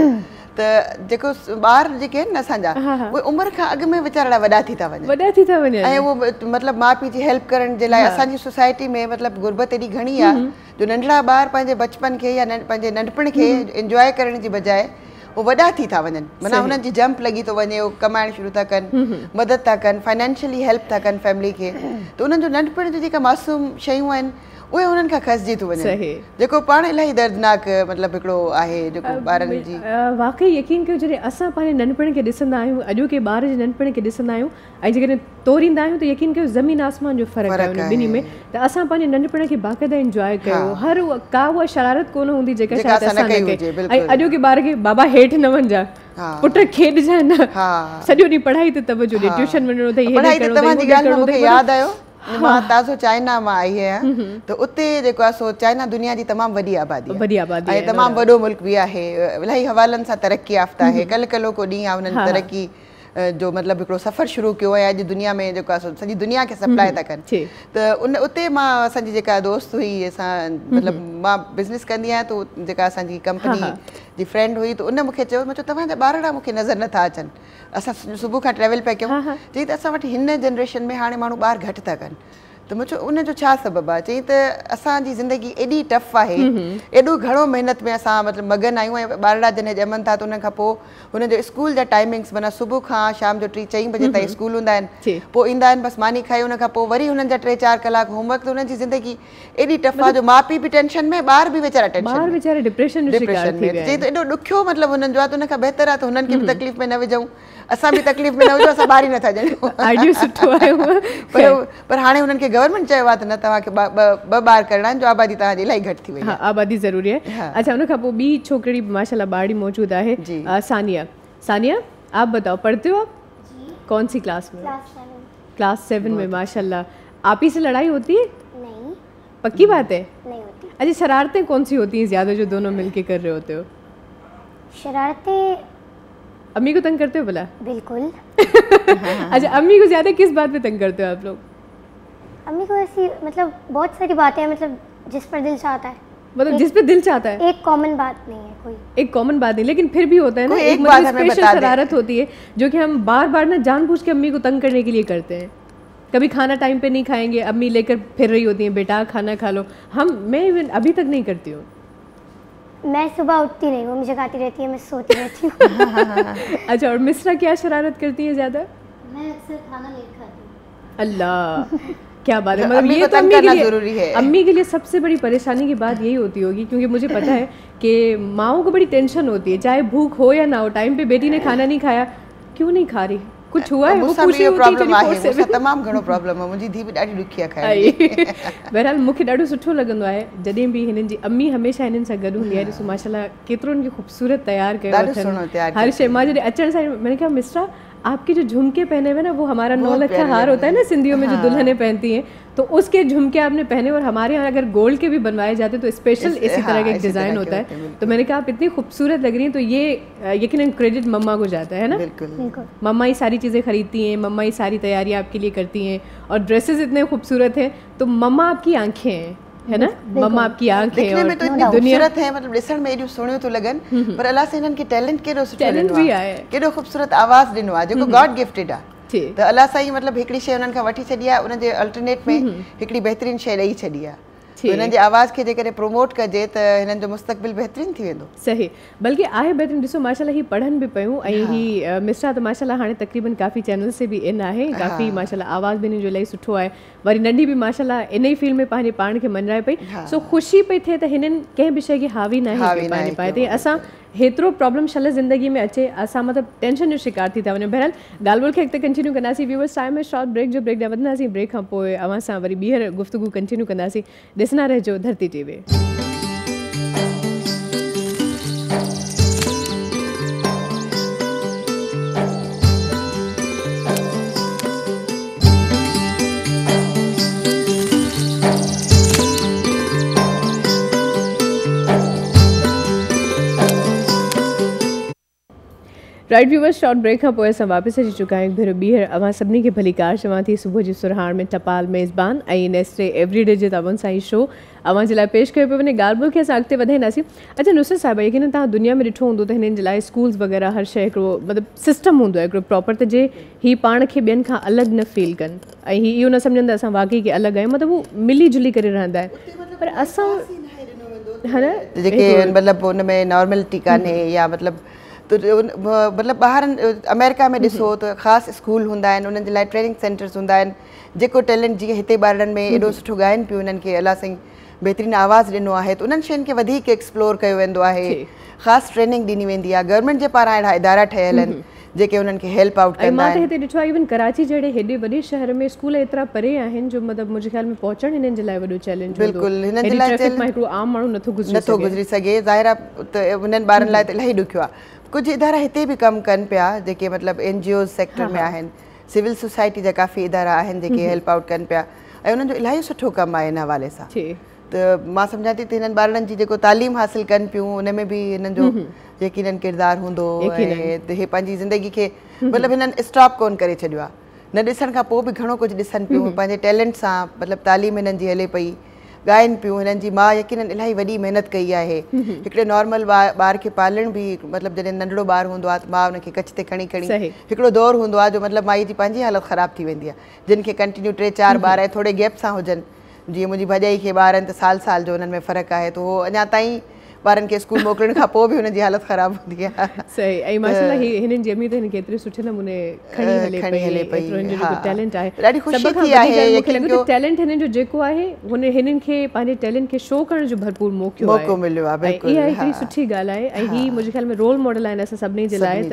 त जेको ॿार जेके आहिनि न असांजा, उहे उमिरि खां अॻु में वीचारा वॾा थी था वञनि, वॾा थी था वञनि, ऐं उहो मतिलबु माउ पीउ जी हेल्प करण जे लाइ असांजी सोसाइटी में मतिलबु गुरबत एॾी घणी आहे जो नंढड़ा ॿार पंहिंजे बचपन खे या पंहिंजे नंढपण खे इंजॉय करण जी बजाए वो वॾा थी था वञनि, माना हुननि जी जंप लॻी थो वञे, उहो कमाइण शुरू था कनि, मदद था कनि, फाइनेंशियली हेल्प था कनि फैमिली खे, त उन्हनि जो नंढपण जी जेका मासूम शयूं आहिनि उहे उन्हनि खां खसिजी थो वञे, जेको पाण इलाही दर्दनाक मतिलबु हिकिड़ो आहे जेको ॿारनि जी। वाकई यकीन कयो, जॾहिं असां पंहिंजे नंढपण खे ॾिसंदा आहियूं, अॼु के ॿार जे नंढपण खे ॾिसंदा आहियूं, ऐं जेकॾहिं तोरींदा आहियूं त यकीन कयो ज़मीन आसमान जो फ़र्क़ु आहे उन ॿिन्ही में। त असां पंहिंजे नंढपण खे बाक़ाइदा इंजॉय कयो, हर का उहा शरारत कोन हूंदी जेका शायदि असां न कई। ऐं अॼु के ॿार खे बाबा हेठि न वञिजा, पुट खेॾिजांइ न, सॼो ॾींहुं पढ़ाई ते तवजो ॾे, ट्यूशन वञिणो अथई, पढ़ाई ते। तव्हांजी ॻाल्हि मूंखे यादि आयो, मां ताज़ो चाइना मां आई आहियां, त उते जेको आहे सो चाइना दुनिया जी तमामु वॾी आबादी आहे, वॾी आबादी ऐं तमामु वॾो मुल्क बि आहे, इलाही हवालनि सां तरक़ी याफ़्ता आहे, कल कलो को ॾींहुं आहे उन्हनि तरक़ी जो मतिलबु हिकिड़ो सफ़र शुरू कयो ऐं अॼु दुनिया में जेको आहे सॼी दुनिया खे सप्लाई था कनि। त उन उते मां असांजी जेका दोस्त हुई, असां मतिलबु मां बिज़नेस कंदी आहियां, त जेका असांजी कंपनी जी फ्रेंड हुई, त उन मूंखे चयो, मां चयो तव्हांजा ॿारड़ा मूंखे नज़र नथा अचनि, असां सुबुह खां ट्रेवल पिया कयूं, चई त असां वटि हिन जनरेशन में हाणे माण्हू ॿार घटि था कनि, त मूं चयो उनजो छा सबबु आहे? चई त असांजी ज़िंदगी एॾी टफ आहे, एॾो घणो महिनत में असां मतिलबु मगन आहियूं, ऐं ॿारड़ा जॾहिं ॼमनि था त उन खां पोइ हुनजो स्कूल जा टाइमिंग्स माना सुबुह खां शाम जो टी चईं बजे ताईं स्कूल हूंदा आहिनि, पोइ ईंदा आहिनि बसि मानी खाई, उन खां पोइ वरी हुननि जा टे चारि कलाक होमवर्क, त हुननि जी ज़िंदगी एॾी टफ आहे जो माउ पीउ बि टेंशन में, ॿार बि वीचारा टेंशन में, डिप्रेशन में। चई त एॾो ॾुखियो मतिलबु हुननि जो आहे, त उन खां बहितर आहे त हुननि खे बि तकलीफ़ में न विझूं, असां बि तकलीफ़ में न विझूं, असां ॿार ई नथा ॼणूं। सुठो आहे, पर पर हाणे हुननि खे गवर्नमेंट चयो आहे त न, तव्हांखे ॿ ॿार करणा आहिनि, जो आबादी तव्हांजी इलाही घटि थी वई आहे। आबादी ज़रूरी है। अच्छा, उन खां पोइ ॿी छोकिरी माशाल्लाह ॿारड़ी मौजूद आहे, सानिया। सानिया, आप बताओ, पढ़ते हो आप? कौन सी क्लास में? क्लास सेवन में। माशाल्लाह। आप ही से लड़ाई होती है? नहीं। पक्की बात है? नहीं होती। अच्छा, शरारतें कौन सी होती हैं ज़्यादा जो दोनों मिलके कर रहे होते हो? शरारतें अम्मी को तंग करते हो भला? बिल्कुल। अच्छा, अम्मी को ज़्यादा किस बात पे तंग करते हो आप लोग? अम्मी को ऐसी मतलब बहुत सारी बातें हैं, मतलब जिस पर दिल चाहता है, मतलब जिस पे दिल चाहता है, एक कॉमन बात नहीं है कोई, एक कॉमन बात नहीं, लेकिन फिर भी होता है ना कोई एक एक बात मतलब हमें स्पेशल बता दे। शरारत होती है जो कि हम बार बार ना जानबूझ के अम्मी को तंग करने के लिए करते हैं। कभी खाना टाइम पे नहीं खाएंगे, अम्मी लेकर फिर रही होती हैं, बेटा खाना खा लो। हम मैं इवन अभी तक नहीं करती हूँ। मैं सुबह उठती नहीं हूँ, मुझे जगाती रहती है, मैं सोती रहती हूँ। अच्छा, और मिश्रा क्या शरारत करती है ज़्यादा? मैं अक्सर खाना लेट खाती हूँ। अल्लाह, क्या बात है। मतलब अम्मी ये को तो तंग अम्मी के करना लिए जरूरी है। अम्मी के लिए सबसे बड़ी परेशानी की बात यही होती होगी, क्योंकि मुझे पता है कि माओं को बड़ी टेंशन होती है, चाहे भूख हो या ना हो, टाइम पे बेटी ने खाना नहीं खाया, क्यों नहीं खा रही, कुछ हुआ है, वो मूंसां पूछ बि रही इहो होती है प्रॉब्लम आहे, चौबीस मूंसां तमामु घणो प्रॉब्लम आहे, मुंहिंजी धीउ बि ॾाढी ॾुखी आहे खाइण जी। बहरहाल मूंखे ॾाढो सुठो लॻंदो आहे जॾहिं बि हिननि जी अम्मी हमेशह हिननि सां गॾु हूंदी आहे। ॾिसो माशाल्लाह केतिरो हिननि खे ख़ूबसूरत तयारु कयो ॾाढो अथनि, सुहिणो तयारु हर कयो शइ। मां जॾहिं अचण सां मैंने कहा मिश्रा आपके जो झुमके पहने हुए ना वो हमारा नौ बहुत लख का प्यारे हार लग होता है ना सिंधियों में, जो हाँ। दुल्हनें पहनती हैं, तो उसके झुमके आपने पहने, और हमारे यहाँ अगर गोल्ड के भी बनवाए जाते तो स्पेशल इस- इसी तरह हाँ, का एक इसी डिज़ाइन तरह के होता होते हैं, है। बिल्कुल। तो मैंने कहा आप इतनी खूबसूरत लग रही हैं, तो ये अ, यकीनन क्रेडिट मम्मा को जाता है ना। बिल्कुल बिल्कुल। मम्मा ही सारी चीज़ें खरीदती हैं, मम्मा ही सारी तैयारियाँ आपके लिए करती हैं, और ड्रेसेस इतने खूबसूरत हैं, तो मम्मा आपकी आंखें हैं, है ना, मम्मा आपकी आंखें दिखने में और तो इतनी दुनिया खूबसूरत है, मतलब ॾिसण में एॾियूं सुहिणियूं थो लॻनि, पर अलाह सां हिननि खे टैलेंट केॾो सुठो टैलेंट ॾिनो बि आहे, आहे। केॾो ख़ूबसूरत आवाज़ ॾिनो आहे जेको गॉड गिफ्टेड आहे। जी। त अलाह सां ई मतिलबु हिकिड़ी शइ हुननि खां वठी छॾी आहे, उनजे अल्टरनेट में हिकिड़ी बहितरीनु शइ ॾेई छॾी आहे। जी। हिननि जे आवाज़ खे जेकॾहिं प्रमोट कजे त हिननि जो मुस्तक़बिल बहितरीनु थी वेंदो। सही, बल्कि आहे बहितरीनु। ॾिसो माशाल्लाह ही पढ़नि बि पियूं, ऐं ही अ, मिश्रा त माशाल्लाह हाणे तक़रीबन काफ़ी चैनल से बि इन आहे, काफ़ी माशाल्लाह आवाज़ बि हिन जो इलाही सुठो आहे, वरी नंढी बि माशाल्लाह इन ई फील्ड में पंहिंजे पाण खे मञाए पई। सो ख़ुशी पई थिए त हिननि कंहिं बि शइ खे हावी न हावी आहे न आहे पाए पाए कयो, ते असां हेतिरो प्रॉब्लम शल ज़िंदगी में अचे, असां मतिलबु टेंशन जो शिकार थी था वञूं। बहरहाल ॻाल्हि ॿोल खे अॻिते कंटिन्यू कंदासीं। व्यूअर्स, टाइम में शॉर्ट ब्रेक जो ब्रेक ॾिया वधंदासीं, ब्रेक खां पोइ अव्हां सां वरी ॿीहर गुफ़्तगू कंटिन्यू कंदासीं। ॾिसंदा रहिजो Dharti TV. Right viewers, short break खां पोइ असां वापसि अची चुका आहियूं। भेरो ॿीहर अव्हां सभिनी खे भली कार चवां थी। सुबुह जी सुरहाण में टपाल मेज़बान ऐं नेस्टे एवरीडे जे तव्हां सां ई शो अव्हां जे लाइ पेश कयो पियो वञे। ॻाल्हि ॿोल खे असां अॻिते वधाईंदासीं। अच्छा नुसरत साहिबा, यकीनन तव्हां दुनिया में ॾिठो हूंदो त हिननि जे लाइ स्कूल्स वग़ैरह हर शइ हिकिड़ो मतिलबु सिस्टम हूंदो आहे हिकिड़ो प्रॉपर, त जे ही पाण खे ॿियनि खां अलॻि न फील कनि ऐं ही इहो न सम्झनि त असां वाक़ई खे अलॻि आहियूं, मतिलबु हू मिली जुली करे रहंदा आहिनि। पर असां है न जेके मतिलबु हुन में नॉर्मलिटी कान्हे, या मतिलबु त मतिलबु ॿाहिरि अमेरिका में ॾिसो त ख़ासि स्कूल हूंदा आहिनि, उन्हनि जे लाइ ट्रेनिंग सेंटर्स हूंदा आहिनि, जेको टैलेंट जीअं हिते ॿारनि में एॾो सुठो ॻाइनि पियूं, उन्हनि खे अलाह साईं बहितरीनु आवाज़ु ॾिनो आहे, त उन्हनि शयुनि खे वधीक एक्सप्लोर कयो वेंदो आहे, ख़ासि ट्रेनिंग ॾिनी वेंदी आहे। गवर्नमेंट जे पारां अहिड़ा इदारा ठहियल आहिनि जेके उन्हनि खे हेल्प आउट ऐं कंदा मां त आहिनि। हिते ॾिठो आहे इवन कराची जहिड़े हेॾे वॾे शहर में स्कूल एतिरा परे आहिनि जो मतिलबु मुंहिंजे ख़्याल में पहुचणु हिननि जे लाइ वॾो चैलेंज बिल्कुलु, हिननि जे लाइ ट्रैफिक मां हिकिड़ो आम माण्हू नथो गुज़रे नथो गुज़री सघे। ज़ाहिर आहे त उन्हनि ॿारनि लाइ त इलाही ॾुखियो आहे। कुझु इदारा हिते बि कमु कनि पिया जेके मतिलबु एन जी ओज़ सेक्टर में आहिनि, सिविल सोसाइटी जा काफ़ी इदारा आहिनि जेके हेल्प आउट कनि पिया, ऐं उन्हनि जो इलाही सुठो कमु आहे हिन हवाले सां। त मां सम्झां थी त हिननि ॿारनि जी जेको तालीम हासिलु कनि पियूं उन में बि हिननि जो यकीनन किरदारु हूंदो, ऐं त हे पंहिंजी ज़िंदगी खे मतिलबु हिननि स्टॉप कोन करे छॾियो आहे। न ॾिसण खां पोइ बि घणो कुझु ॾिसनि पियूं, पंहिंजे टैलेंट सां मतिलबु तालीम हिननि जी हले पई, ॻाइनि पियूं। हिननि जी माउ यकीनन इलाही वॾी महिनत कई आहे। हिकिड़े नॉर्मल ॿार खे पालण बि मतिलबु जॾहिं नंढड़ो ॿारु हूंदो आहे त माउ हुनखे कच्छ ते खणी खणी हिकिड़ो दौरु हूंदो आहे जो मतिलबु माई जी पंहिंजी हालत ख़राबु थी वेंदी आहे, जिन खे कंटिन्यू टे चारि ॿार ऐं थोरे गैप सां हुजनि, जीअं मुंहिंजी भॼाई खे ॿार आहिनि त साल साल जो हुननि में फ़र्क़ु आहे, त उहो अञा ताईं ॿारनि खे स्कूल मोकिलण खां पोइ बि हुननि जी हालत ख़राबु हूंदी आहे। सही, ऐं माशाल्लाह हिननि जी अम्मी त हिनखे एतिरे सुठे नमूने खणी हले पई, एतिरो हिन जो जेको टैलेंट आहे, ॾाढी ख़ुशी थी आहे। मूंखे लॻे थो टैलेंट हिननि जो जेको आहे हुन हिननि खे पंहिंजे टैलेंट खे शो करण जो भरपूर मौक़ो मौक़ो मिलियो आहे। बिल्कुलु, इहा हिकिड़ी सुठी ॻाल्हि आहे, ऐं हीअ मुंहिंजे ख़्याल में रोल मॉडल आहिनि असां सभिनी जे लाइ।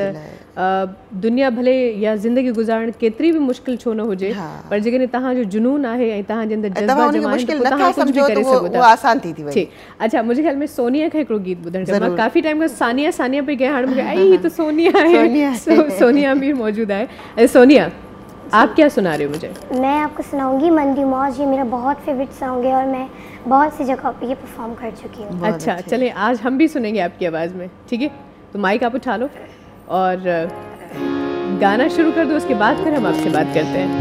त दुनिया भले या ज़िंदगी गुज़ारण केतिरी बि मुश्किल छो न हुजे, पर जेकॾहिं तव्हांजो जुनून आहे ऐं तव्हांजे अंदरि जज़्बा जमा आहिनि त तव्हां कुझु बि करे सघो था। आसान थी थी वञे। अच्छा, मुंहिंजे ख़्याल में सोनिया खां हिकिड़ो गीत ॿुधणु, मां काफ़ी टाइम खां सानिया सानिया पई कयां, हाणे मूंखे आई ही त सोनिया आहे, सोनिया भी मौजूद है। सोनिया, आप क्या सुना रहे हो मुझे? मैं आपको सुनाऊंगी मन दी मौज, ये मेरा बहुत फेवरेट सॉन्ग है और मैं बहुत सी जगह पे ये परफॉर्म कर चुकी हूँ। अच्छा, चलें आज हम भी सुनेंगे आपकी आवाज़ में, ठीक है? तो माइक आप उठा लो। और गाना शुरू कर दो, उसके बाद फिर हम आपसे बात करते हैं।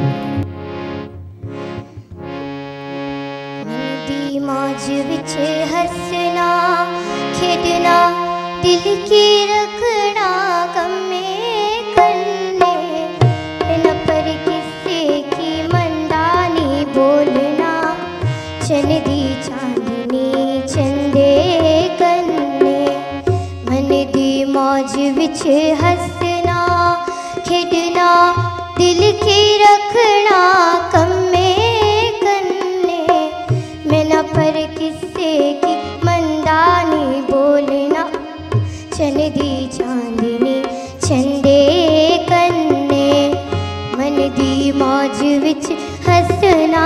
मौज विच हंसना खेडना दिल की रखना कमे करने न पर किसी की मंदानी बोलना चंदी चांदनी चंदे कन्ने मन दी मौज विच हंसना खेडना दिल की रखना कमे पर किस्से की मंदानी बोलना चंदी चांदनी चंदे कन्ने मन दी मौज विच हंसना।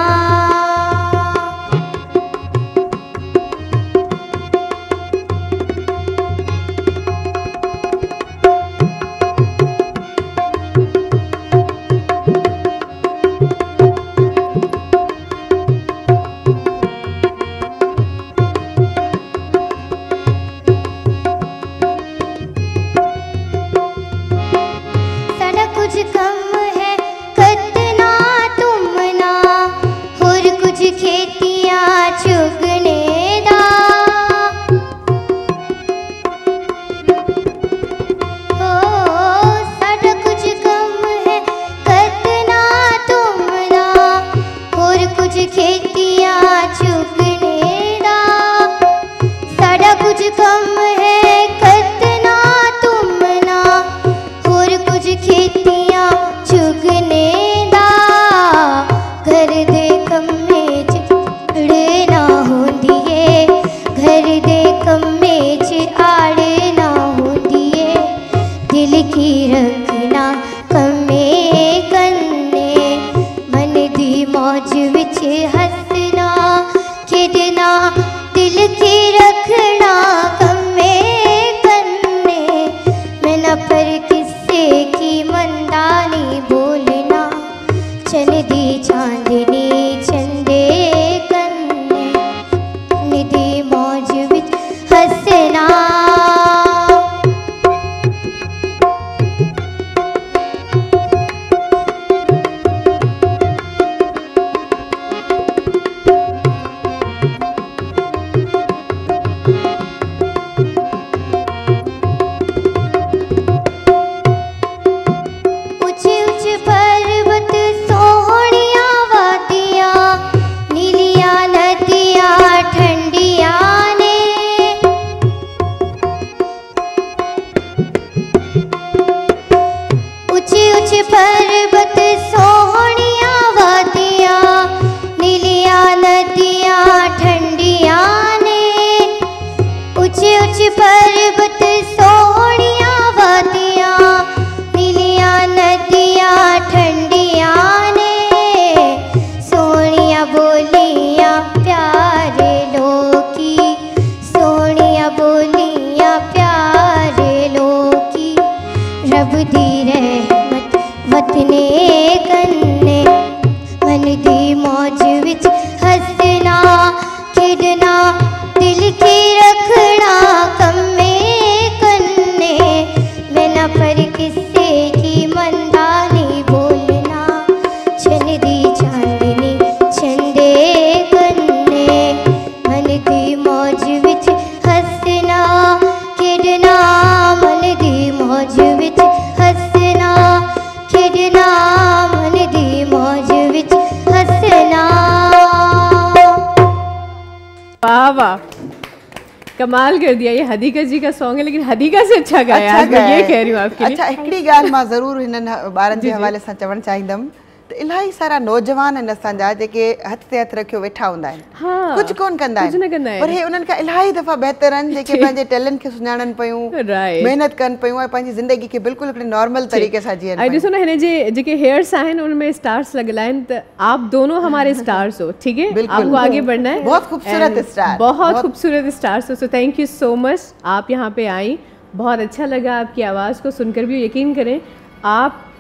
कमाल कर दिया, ये हदीका जी का सॉन्ग है लेकिन हदीका से अच्छा गाया। अच्छा मैं ये कह रही हूँ आपके लिए। अच्छा हिकिड़ी ॻाल्हि मां ज़रूर हिननि ॿारनि जे हवाले सां चवणु चाहींदमि त इलाही सारा नौजवान आहिनि असांजा जेके हथ ते हथ रखियो वेठा हूंदा आहिनि, कुझु कोन कंदा आहिनि, पर हे उन्हनि खां इलाही दफ़ा बहितर आहिनि जेके पंहिंजे टैलेंट खे सुञाणनि पियूं, महिनत कनि पियूं ऐं पंहिंजी ज़िंदगी खे बिल्कुलु हिकिड़े नॉर्मल तरीक़े सां जीअनि। ऐं ॾिसो न हिन जे जेके हेयर्स आहिनि उनमें स्टार्स लॻल आहिनि, त आप दोनों हमारे स्टार्स हो, ठीक है, आपको आगे बढ़ना है। बहुत खूबसूरत स्टार, बहुत खूबसूरत स्टार्स हो। So thank you so much, आप यहाँ पे आई, बहुत अच्छा लगा आपकी आवाज़ को सुनकर भी। यकीन करें आप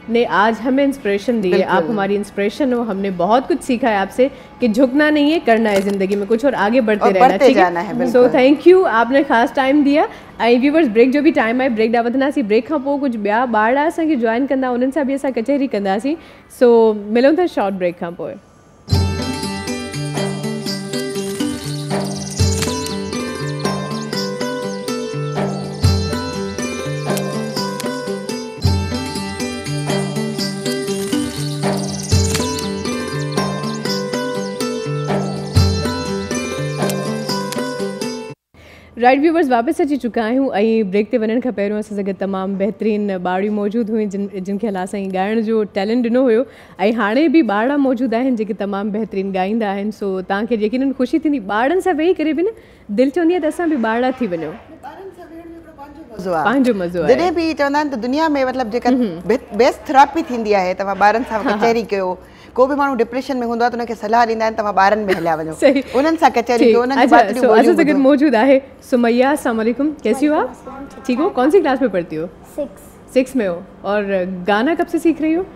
ने आज हमें इंस्पिरेशन दी है। आप हमारी इंस्पिरेशन हो, हमने बहुत कुछ सीखा है आपसे कि झुकना नहीं है, करना है ज़िंदगी में कुछ और आगे बढ़ते रहना, ठीक है। सो थैंक यू, आपने ख़ास टाइम दिया। ऐं व्यूवर्स, ब्रेक जो भी टाइम आहे ब्रेक ॾांहुं वधंदासीं। ब्रेक खां पोइ कुझु ॿिया ॿार असांखे जॉइन कंदा, उन्हनि सां बि असां कचहरी कंदासीं। सो मिलूं था शॉर्ट ब्रेक खां पोइ। राइट व्यूवर्स, वापस अची चुका आहियूं। ऐं ब्रेक ते वञण खां पहिरियों असां सां गॾु तमामु बहितरीनु ॿारियूं मौजूदु हुयूं जिन जिन खे असां ॻाइण जो टैलेंट ॾिनो हुयो। ऐं हाणे बि ॿार मौजूदु आहिनि जेके तमामु बहितरीनु ॻाईंदा आहिनि। सो तव्हांखे यकीनन ख़ुशी थींदी, ॿारनि सां वेही करे बि न दिलि चवंदी आहे त असां बि ॿार थी वञूं। पंहिंजो मज़ो आहे। जॾहिं बि चवंदा आहिनि त दुनिया में मतिलबु जेका बेस्ट थेरेपी थींदी आहे, तव्हां ॿारनि सां कचहरी कयो। को बि माण्हू डिप्रेशन में हूंदो आहे त उनखे सलाह ॾींदा आहिनि तव्हां ॿारनि में हलिया वञो, उन्हनि सां कचहरी कयो, उन्हनि जी बातूं ॿोलियूं ॿुधो। अच्छा, मौजूदु आहे सुमैया। अस्सलाम वालेकुम, कैसी हो आप? ठीक हो? कौन सी क्लास में पढ़ती हो? सिक्स सिक्स में हो। और गाना कब से सीख रही हो?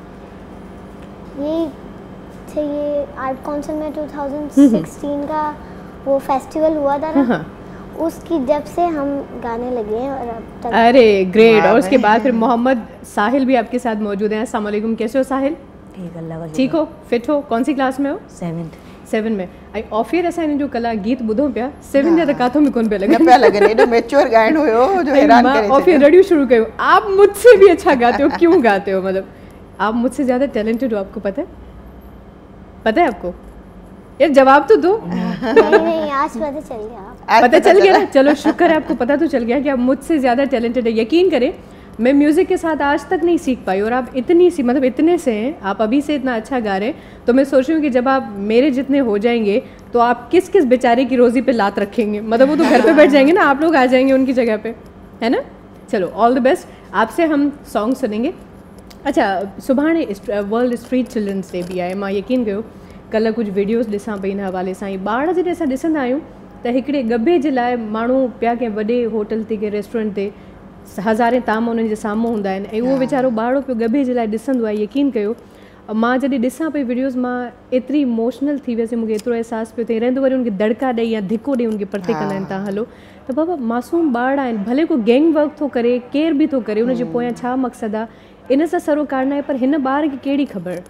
ये थे ये आर्ट काउंसिल में टू थाउजेंड सिक्सटीन का वो फेस्टिवल हुआ था ना, उसकी जब से हम गाने लगे हैं और अब तक। अरे ग्रेट। और उसके बाद फिर मोहम्मद साहिल भी आपके साथ मौजूद हैं। अस्सलाम वालेकुम, कैसे हो साहिल? ठीक, अल्लाह का ठीक हो, फिट हो? कौन सी क्लास में हो? सेवंथ सेवन में। ऐं ऑफियर असां जो कला गीत ॿुधो पिया, सेवन जा त काथों बि कोन पिया लॻनि, पिया लॻनि, एॾो मैच्योर ॻाइण हुयो जो हैरान करे छॾियो। ऑफियर रेडियो शुरू कयो। आप मुझसे भी अच्छा गाते हो, क्यों गाते हो? मतलब आप मुझसे ज़्यादा टैलेंटेड हो, आपको पता है? पता है आपको? यार जवाब तो दो। नहीं नहीं, आज पता चल गया। पता चल गया ना, चलो शुक्र है आपको पता तो चल गया कि आप मुझसे ज़्यादा टैलेंटेड है। यकीन करें, मैं म्यूज़िक के साथ आज तक नहीं सीख पाई और आप इतनी सी मतलब इतने से हैं, आप अभी से इतना अच्छा गा रहे हैं, तो मैं सोच रही हूँ कि जब आप मेरे जितने हो जाएंगे तो आप किस किस बेचारे की रोज़ी पे लात रखेंगे। मतलब वो तो घर पे बैठ जाएंगे ना, आप लोग आ जाएंगे उनकी जगह पे, है ना। चलो ऑल द बेस्ट। आपसे हम सॉन्ग सुनेंगे। अच्छा, सुभाणे वर्ल्ड स्ट्रीट चिल्ड्रंस डे भी आहे। मां यकीन कयो कल्ह कुछ वीडियोस ॾिसां पई हिन हवाले सां। ॿार जॾहिं असां ॾिसंदा आहियूं त हिकिड़े गभे जे लाइ माण्हू पिया कंहिं वॾे होटल ते कंहिं रेस्टोरेंट ते हज़ारे ताम उन्हनि जे साम्हूं हूंदा आहिनि ऐं उहो वीचारो ॿारड़ो पियो गभे जे लाइ ॾिसंदो आहे। यकीन कयो मां जॾहिं ॾिसां पई वीडियोस, मां एतिरी इमोशनल थी वियसि, मूंखे एतिरो अहसासु पियो थिए। रहंदो वरी उनखे दड़का ॾेई या धिको ॾेई उनखे परते कंदा आहिनि, तव्हां हलो त बाबा मासूम ॿार आहिनि, भले को गैंग वर्क थो करे, केर बि थो करे, उनजे पोयां छा मक़सदु आहे, इन सां सरोकार न आहे। पर हिन ॿार खे कहिड़ी ख़बर?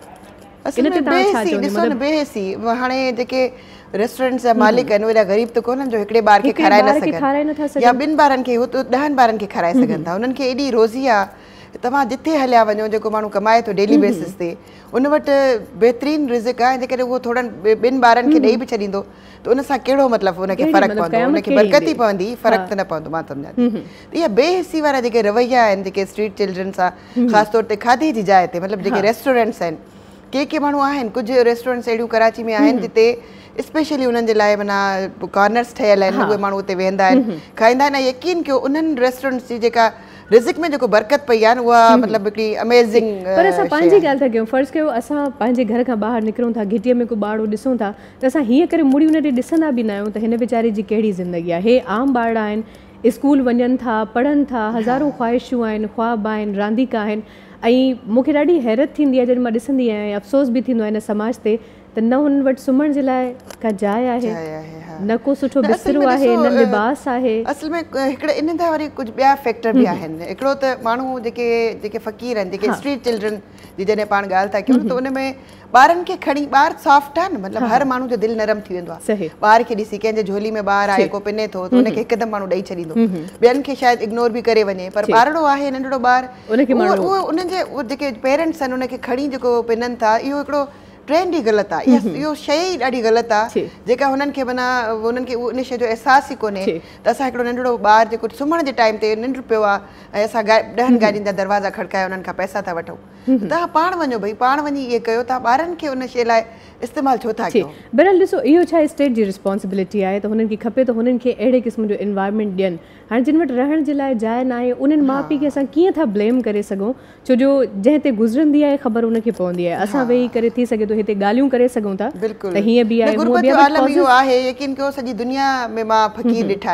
बेहिसी हाणे जेके रेस्टोरेंट्स जा मालिक आहिनि, उहे ग़रीब त कोन्हनि जो हिकिड़े ॿार खे खाराए न सघनि या ॿिनि ॿारनि खे ॾहनि ॿारनि खे खाराए सघनि था। उन्हनि खे एॾी रोज़ी आहे, तव्हां जिथे हलिया वञो, जेको माण्हू कमाए थो डेली बेसिस ते, उन वटि बहितरीनु रिज़िक आहे। जेकॾहिं उहो थोरनि ॿिनि ॿारनि खे ॾेई बि छॾींदो त उन सां कहिड़ो मतिलबु उनखे फ़र्क़ु पवंदो, उनखे बरकत ई पवंदी, फ़र्क़ु त न पवंदो। मां सम्झां थी त इहा बेहिसी वारा जेके रवैया आहिनि, जेके स्ट्रीट चिल्ड्रन सां ख़ासि तौर ते खाधे जी जाइ ते, मतिलबु जेके रेस्टोरेंट्स आहिनि, के के माण्हू आहिनि, कुझु रेस्टोरेंट्स अहिड़ियूं कराची में आहिनि जिते स्पेशली उन्हनि जे लाइ माना कॉर्नर्स ठहियल आहिनि, उहे माण्हू उते वेहंदा आहिनि, खाईंदा आहिनि। ऐं यकीन कयो उन्हनि रेस्टोरेंट्स जी जेका रिज़िक में जेको बरकत पई आहे, उहा मतिलबु हिकिड़ी अमेज़िंग। पर असां पंहिंजी ॻाल्हि था कयूं, फ़र्ज़ु कयो असां पंहिंजे घर खां ॿाहिरि निकिरूं था, घिटीअ में को ॿारड़ो ॾिसूं था, त असां हीअं करे मुड़ी उन ॾे ॾिसंदा बि न आहियूं त हिन वीचारे जी कहिड़ी ज़िंदगी आहे। हे आम ॿार आहिनि, स्कूल वञनि था, पढ़नि था, हज़ारों ख़्वाहिशूं आहिनि, ख़्वाब आहिनि, रांदीका आहिनि। ऐं मूंखे ॾाढी हैरत थींदी आहे जॾहिं मां ॾिसंदी आहियां, अफ़सोस बि थींदो आहे हिन समाज ते, त न हुननि वटि सुम्हण जे लाइ का जाइ आहे, न को सुठो बिस्तरो आहे, न लिबास आहे। असल में हिकिड़े इन जा वरी कुझु ॿिया फैक्टर बि आहिनि। हिकिड़ो त माण्हू जेके जेके फ़क़ीर आहिनि, जेके स्ट्रीट चिल्ड्रन जी जॾहिं पाण ॻाल्हि था कयूं, त उन में ॿारनि खे खणी, ॿार सॉफ्ट आहे न, मतिलबु हर माण्हू जो दिलि नरम थी वेंदो आहे ॿार खे ॾिसी। कंहिंजे झोली में ॿार आहे, को पिने थो त उनखे हिकदमि माण्हू ॾेई छॾींदो, ॿियनि खे शायदि इग्नोर बि करे वञे। पर ॿारड़ो आहे, नंढड़ो ॿार, उहो उनजे जेके पेरेंट्स आहिनि उनखे खणी जेको पिननि था, इहो हिकिड़ो ट्रेंड ई ग़लति आहे। इहा इहो शइ ई ॾाढी ग़लति आहे, जेका हुननि खे माना उन्हनि खे उन शइ जो अहसासु ई कोन्हे त असां हिकिड़ो नंढड़ो ॿार जेको सुम्हण जे टाइम ते निंड पियो आहे ऐं असां ॾहनि गाॾियुनि जा दरवाज़ा खड़काए उन्हनि खां पैसा था वठूं, तव्हां पाण वञो भई, पाण वञी इहे कयो, तव्हां ॿारनि खे उन शइ लाइ इस्तेमालु छो था कयो? बहरहाल ॾिसो, इहो छा स्टेट जी रिस्पॉन्सिबिलिटी आहे त हुननि खे खपे त हुननि खे अहिड़े क़िस्म जो इन्वायरमेंट ॾियनि। हाणे जिन वटि रहण जे लाइ जाइ न आहे, उन्हनि माउ पीउ खे असां कीअं था ब्लेम करे सघूं, छो जो जंहिं ते गुज़रंदी आहे ख़बर उनखे पवंदी आहे। असां वेही करे थी सघे थो हिते ॻाल्हियूं करे सघूं था, बिल्कुलु त हीअं बि आहे। गुरबत जो आलम इहो आहे, यकीन कयो सॼी दुनिया में मां फ़क़ीर ॾिठा आहिनि,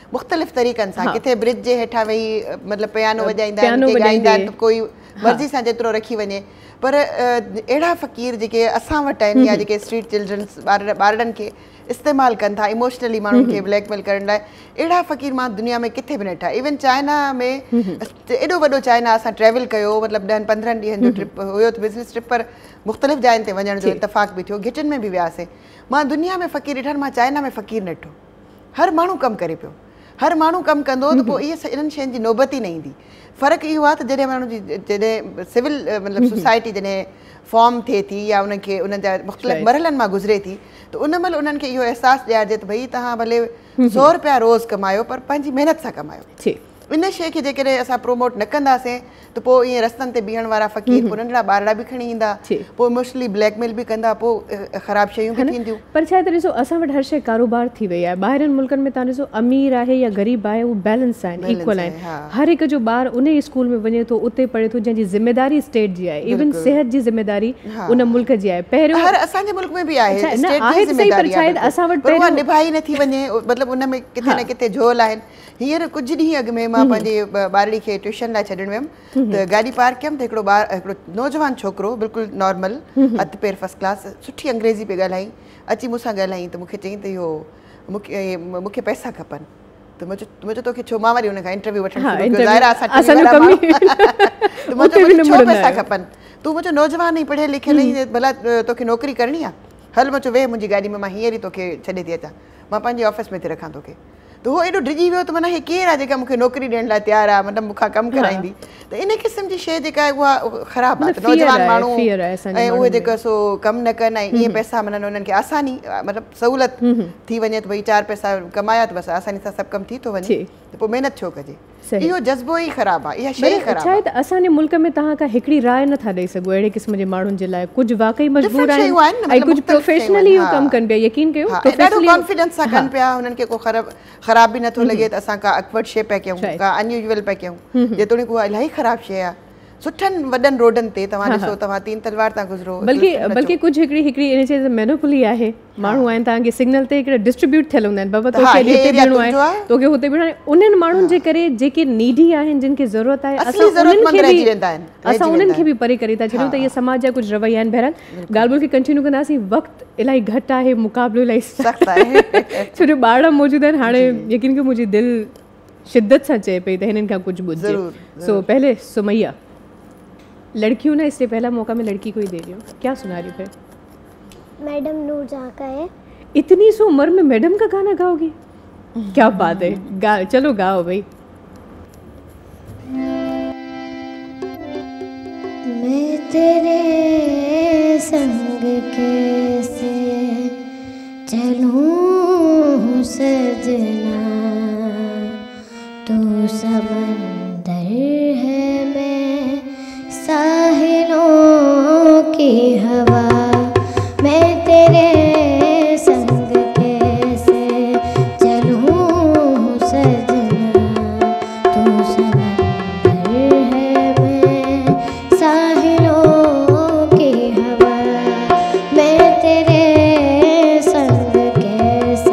मुख़्तलिफ़ तरीक़नि सां किथे ब्रिज जे हेठां वेही मतिलबु पियानो वॼाईंदा आहिनि, ॻाईंदा आहिनि, कोई मर्ज़ी सां जेतिरो रखी वञे। पर अहिड़ा फ़क़ीर जेके असां वटि आहिनि या जेके स्ट्रीट चिल्ड्रन्स ॿार ॿारनि खे इस्तेमालु कनि था इमोशनली माण्हुनि खे ब्लैकमेल करण लाइ, अहिड़ा फ़क़ीर मां दुनिया में किथे बि न ॾिठा। इवन चाइना में एॾो वॾो चाइना असां ट्रैवल कयो, मतिलबु ॾहनि पंद्रहंनि ॾींहंनि जो ट्रिप हुयो त बिज़नेस ट्रिप, पर मुख़्तलिफ़ जायुनि ते वञण जो इतफ़ाक़ बि थियो, घिटियुनि में बि वियासीं। मां दुनिया में फ़क़ीर ॾिठनि, मां चाइना में फ़क़ीर न ॾिठो। हर माण्हू कमु करे पियो, हर माण्हू कमु कंदो त पोइ इहे इन्हनि शयुनि जी नौबत ई न ईंदी। फ़र्क़ु इहो आहे त जॾहिं माण्हू जी जॾहिं सिविल मतिलबु सोसाइटी जॾहिं फॉर्म थिए थी या उन्हनि खे उन्हनि जा मुख़्तलिफ़ मरहलनि मां गुज़रे थी, त उन महिल उन्हनि खे इहो अहसासु ॾियारिजे त भई तव्हां भले सौ रुपया रोज़ कमायो पर पंहिंजी महिनत सां कमायो। इन शइ खे जेकॾहिं असां प्रोमोट न कंदासीं त पोइ ईअं रस्तनि ते बीहण वारा फ़क़ीर पोइ नंढड़ा ॿारड़ा बि खणी ईंदा, पोइ इमोशनली ब्लैकमेल बि कंदा, पोइ ख़राबु शयूं बि थींदियूं। पर छा आहे त ॾिसो असां वटि हर शइ कारोबार थी वई आहे। ॿाहिरनि मुल्कनि में तव्हां ॾिसो अमीर आहे या ग़रीब आहे, उहो बैलेंस आहिनि, इक्वल आहिनि। हर हिकु जो ॿारु उन ई स्कूल में वञे थो, उते पढ़े थो, जंहिंजी ज़िमेदारी स्टेट जी आहे। इवन सिहत जी ज़िमेदारी उन मुल्क जी आहे। पहिरियों हर असांजे मुल्क में बि आहे, असां वटि पहिरियों निभाई नथी वञे, मतिलबु उन में किथे न किथे झोल आहिनि। हींअर कुझु ॾींहं अॻु में मां पंहिंजे ॿारड़ी खे ट्यूशन लाइ छॾणु वियमि, त गाॾी पार्क कयमि त हिकिड़ो ॿार हिकिड़ो नौजवान छोकिरो बिल्कुलु नॉर्मल हथु पेर फर्स्ट क्लास सुठी अंग्रेज़ी पे ॻाल्हाई, अची मूंसां ॻाल्हाई त मूंखे चयईं त इहो मूंखे मूंखे पैसा खपनि। त मुंहिंजो मुंहिंजो तोखे छो, मां वरी हुन खां इंटरव्यू वठणु छो पैसा खपनि, तूं मुंहिंजो नौजवान ई पढ़ियल लिखियल ई, भला तोखे नौकिरी करणी आहे, हल मां चयो वेह मुंहिंजी गाॾी में, मां हींअर ई तोखे छॾे थी अचां, मां पंहिंजे ऑफिस में थी रखां तोखे। त उहो एॾो डिॼी वियो त माना हे केरु आहे जेका मूंखे नौकिरी ॾियण लाइ तयारु आहे, मतिलबु मूंखां कमु कराईंदी। त इन क़िस्म जी शइ जेका आहे उहा ख़राबु आहे। नौजवान माण्हू ऐं उहे जेका सो कमु न कनि ऐं ईअं पैसा माना उन्हनि खे आसानी मतिलबु सहूलियत थी वञे त भई चारि पैसा कमाया त बसि आसानी सां सभु कमु थी थो वञे, त पोइ महिनत छो कजे। इहो जज़्बो ई ख़राबु आहे, इहा शइ ख़राबु आहे। त असांजे मुल्क में तव्हां का हिकिड़ी राय नथा ॾेई सघो अहिड़े क़िस्म जे माण्हुनि जे लाइ। कुझु वाक़ई मजबूर आहिनि ऐं कुझु प्रोफेशनली इहो कमु कनि पिया, यकीन कयो ॾाढो कॉन्फिडेंस सां कनि पिया, हुननि खे को ख़राबु ख़राबु बि नथो लॻे त असां का अकवर्ड शइ पिया कयूं, का अनयूजुअल पिया कयूं, जेतोणीकि उहा इलाही ख़राबु शइ आहे। सुठनि वॾनि रोडनि ते तव्हां ॾिसो, तव्हां तीन तलवार तां गुज़रो, बल्कि बल्कि कुझु हिकिड़ी हिकिड़ी इन जे मेनोपोली आहे। माण्हू आहिनि तव्हांखे सिग्नल ते हिकिड़ा डिस्ट्रीब्यूट थियल हूंदा आहिनि, बाबा तोखे हिते बीहणो आहे, तोखे हुते बीहणो आहे। उन्हनि माण्हुनि जे करे जेके नीडी आहिनि, जिन खे ज़रूरत आहे, असां उन्हनि खे बि परे करे था छॾियूं। त इहे समाज जा कुझु रवैया आहिनि। बहरहाल ॻाल्हि ॿोल खे कंटिन्यू कंदासीं। वक़्तु इलाही घटि आहे, मुक़ाबिलो इलाही सख़्तु आहे, छो जो ॿार मौजूदु आहिनि। हाणे यकीन कयो मुंहिंजी दिलि शिद्दत सां चए पई त हिननि खां कुझु ॿुधिजे। सो पहले सुमैया, लड़कियों ना इससे पहला मौका मैं लड़की को ही दे रही हूँ, क्या सुना रही फिर? मैडम नूर जहाँ का है। इतनी सी उम्र में मैडम का गाना गाओगी? क्या बात है, गा चलो गाओ भाई। मैं तेरे संग कैसे चलूं सजना, तू समंदर है मैं साहिलों की हवा, मैं तेरे संग कैसे चलूं सजना, तू समंदर है मैं साहिलों की हवा, मैं तेरे संग कैसे।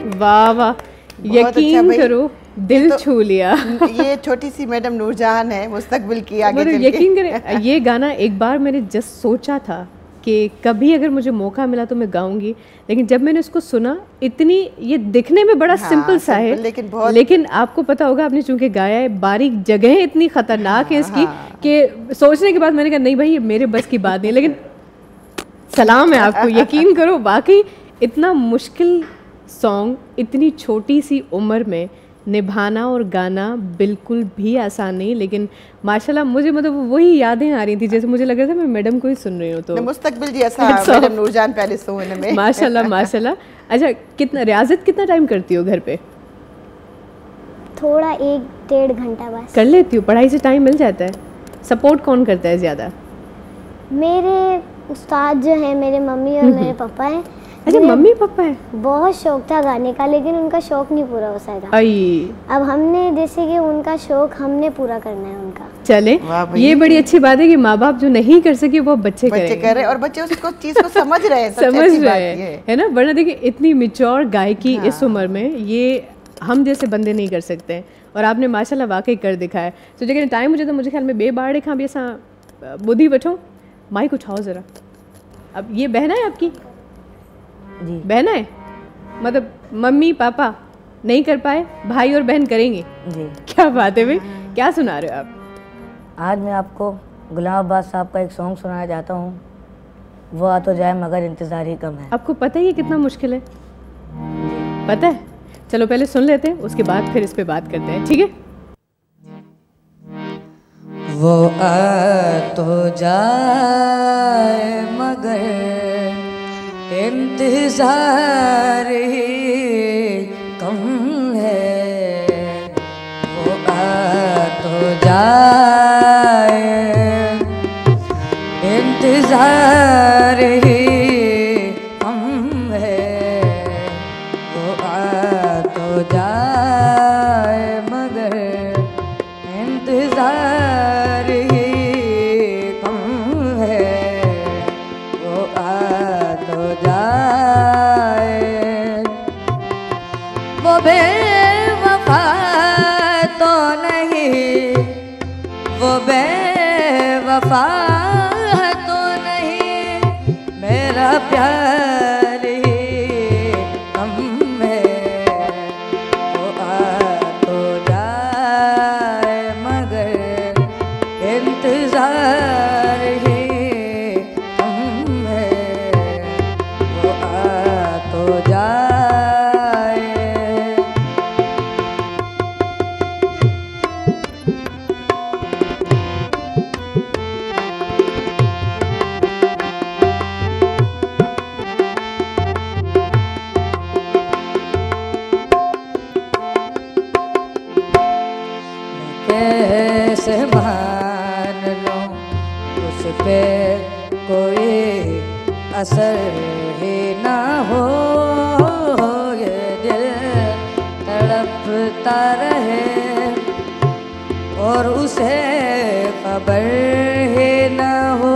वाह वाह, यकीन अच्छा करो दिल तो, छू लिया। ये छोटी सी मैडम नूरजहान है मुस्तकबिल की आगे चल के। यकीन करें ये गाना एक बार मैंने जस्ट सोचा था कि कभी अगर मुझे मौका मिला तो मैं गाऊंगी, लेकिन जब मैंने उसको सुना, इतनी ये दिखने में बड़ा हाँ, सिंपल सा है लेकिन बहुत लेकिन आपको पता होगा, आपने चूंकि गाया है, बारीक जगह इतनी खतरनाक हाँ, है इसकी हाँ, कि सोचने के बाद मैंने कहा नहीं भाई ये मेरे बस की बात नहीं, लेकिन सलाम है आपको। यकीन करो वाकई इतना मुश्किल सॉन्ग इतनी छोटी सी उम्र में निभाना और गाना बिल्कुल भी आसान नहीं, लेकिन माशाल्लाह मुझे मतलब वही यादें आ रही थी जैसे मुझे लग रहा था मैं मैडम को ही सुन रही हूँ। तो मुस्तकबिल जी ऐसा मैडम नूरजहान पहले सुन में माशाल्लाह माशाल्लाह। अच्छा, कितना रियाजत कितना टाइम करती हो घर पे? थोड़ा एक डेढ़ घंटा बस कर लेती हूँ। पढ़ाई से टाइम मिल जाता है? सपोर्ट कौन करता है ज़्यादा? मेरे उस्ताद जो हैं, मेरे मम्मी और मेरे पापा हैं। अच्छा, मम्मी पापा है? बहुत शौक था गाने का, लेकिन उनका शौक नहीं पूरा हो सका। अब हमने जैसे कि उनका शौक हमने पूरा करना है उनका। चले, ये बड़ी अच्छी बात है कि माँ बाप जो नहीं कर सके वो बच्चे बच्चे कर रहे हैं और बच्चे उसको चीज को समझ रहे हैं, समझ रहे हैं, है ना। वरना देखिए इतनी मैच्योर गायकी हाँ। इस उम्र में ये हम जैसे बंदे नहीं कर सकते हैं, और आपने माशाल्लाह वाकई कर दिखाया। तो जगह टाइम मुझे तो मुझे ख्याल में बे बाड़े खां भी ऐसा बुद्धि बैठो, माइक उठाओ ज़रा। अब ये बहना है आपकी? जी बहना है, मतलब मम्मी पापा नहीं कर पाए, भाई और बहन करेंगे जी। क्या बात है भाई, क्या सुना रहे हो आप? आज मैं आपको गुलाम अब्बास साहब का एक सॉन्ग सुनाना चाहता हूँ, वो आ तो जाए मगर इंतज़ार ही कम है। आपको पता है ये कितना मुश्किल है? पता है? चलो पहले सुन लेते हैं, उसके बाद फिर इस पे बात करते हैं, ठीक है? वो आ तो जाए मगर इंतज़ार ही कम है, वो आ तो जाए इंतज़ार ही कम है, वो आ तो जाए मगर इंतज़ार ही कम है, वो आ तो जाए। वो बेवफा तो नहीं, वो बेवफा तो नहीं, मेरा प्यार ही कम है, वो आ तो जाए मगर इंतज़ार ही कम है, वो आ तो जाए। कैसे मान लूं उस पे कोई असर ही ना हो, ये दिल तड़पता रहे और उसे खबर ही ना हो,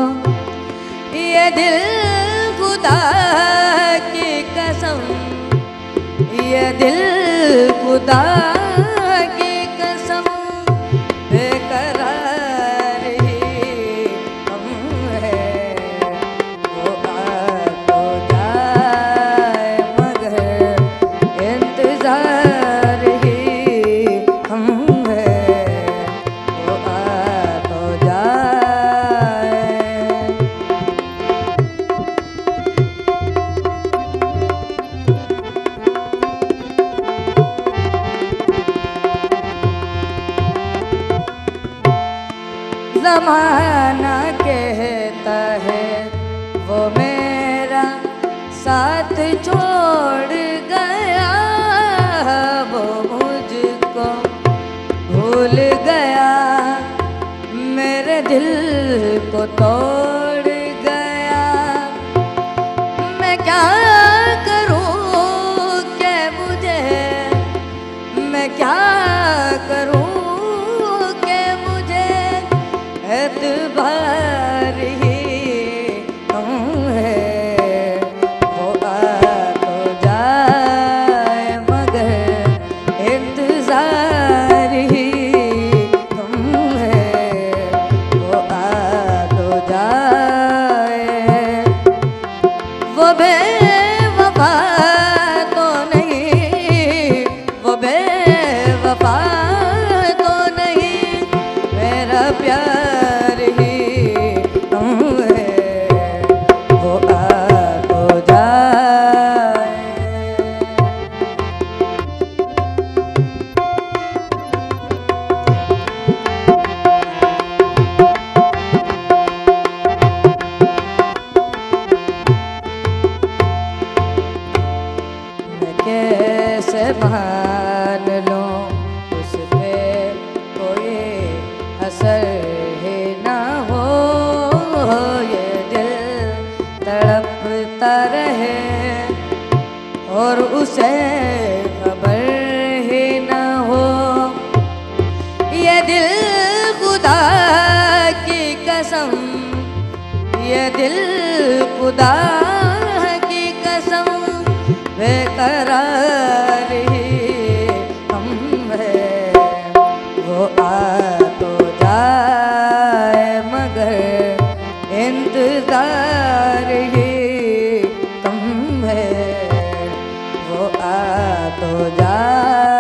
ये दिल खुदा की कसम, ये दिल खुदा की कसम, बेकरार ही हम है, वो आ तो जाए मगर इंतज़ार ही हम है, वो आ तो जाए। ज़माना कहता है वो मेरा साथ छोड़ गया, वो मुझको भूल गया, मेरे दिल को तोड़ गया। मैं क्या करूं कि मुझे, मैं क्या करूं एतबार ही कम है, वो आ तो जाए कैसे मान लूं, उस पे कोई असर ही ना हो, ये दिल तड़पता रहे और उसे खबर ही ना हो। ये दिल खुदा की कसम, ये दिल खुदा की कसम, बेकरार ही हम है। वो आ तो जाए मगर इंतजार ही तुम है, वो आ तो जाए।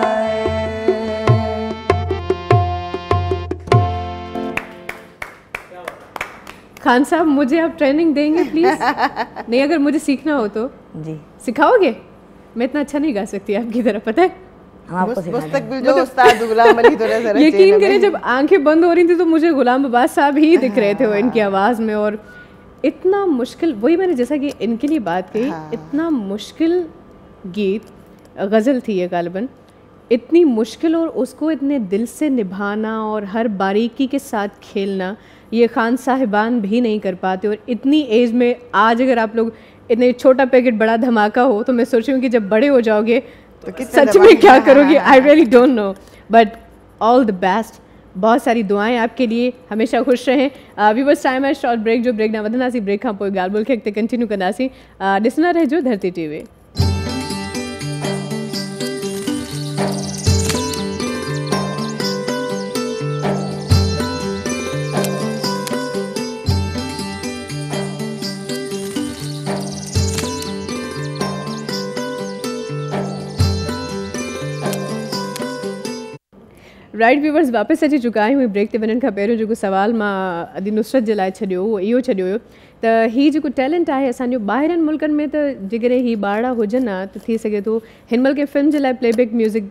खान साहब मुझे आप ट्रेनिंग देंगे प्लीज? नहीं, अगर मुझे सीखना हो तो जी सिखाओगे? मैं इतना अच्छा नहीं गा सकती आपकी तरह, पता है। हम आपको सिखा देंगे। मुस्तकबिल जो उस्ताद गुलाम अली तो नजर आते हैं यकीन ना करें भाई। जब आंखें बंद हो रही थी तो मुझे गुलाम अब्बास साहब ही दिख रहे थे वो इनकी आवाज़ में। और इतना मुश्किल, वही मैंने जैसा कि इनके लिए बात कही, इतना मुश्किल गीत, गज़ल थी ये गालिबन, इतनी मुश्किल और उसको इतने दिल से निभाना और हर बारीकी के साथ खेलना ये खान साहिबान भी नहीं कर पाते। और इतनी एज में आज अगर आप लोग इतने छोटा पैकेट बड़ा धमाका हो तो मैं सोच रही हूँ कि जब बड़े हो जाओगे तो सच में क्या करोगे। I really don't know, but all the best. बहुत सारी दुआएं आपके लिए, हमेशा खुश रहें। व्यूअर्स टाइम है शॉर्ट ब्रेक, जो ब्रेक ना वधंदासीं, ब्रेक खां पोइ ॻाल्हि ॿोल खे अॻिते कंटिन्यू कंदासीं। ॾिसंदा रहिजो धरती टीवी। राइट व्यूवर्स, वापसि अची चुका आहियूं। ब्रेक ते वञण खां पहिरियों जेको सुवाल मां अदी नुसरत जे लाइ छॾियो उहो इहो छॾियो हुयो त हीउ जेको टैलेंट आहे असांजो ॿाहिरनि मुल्कनि में, त जेकॾहिं हीउ ॿारड़ा हुजनि हा त थी सघे थो हिन महिल के फिल्म जे लाइ प्लेबैक म्यूज़िक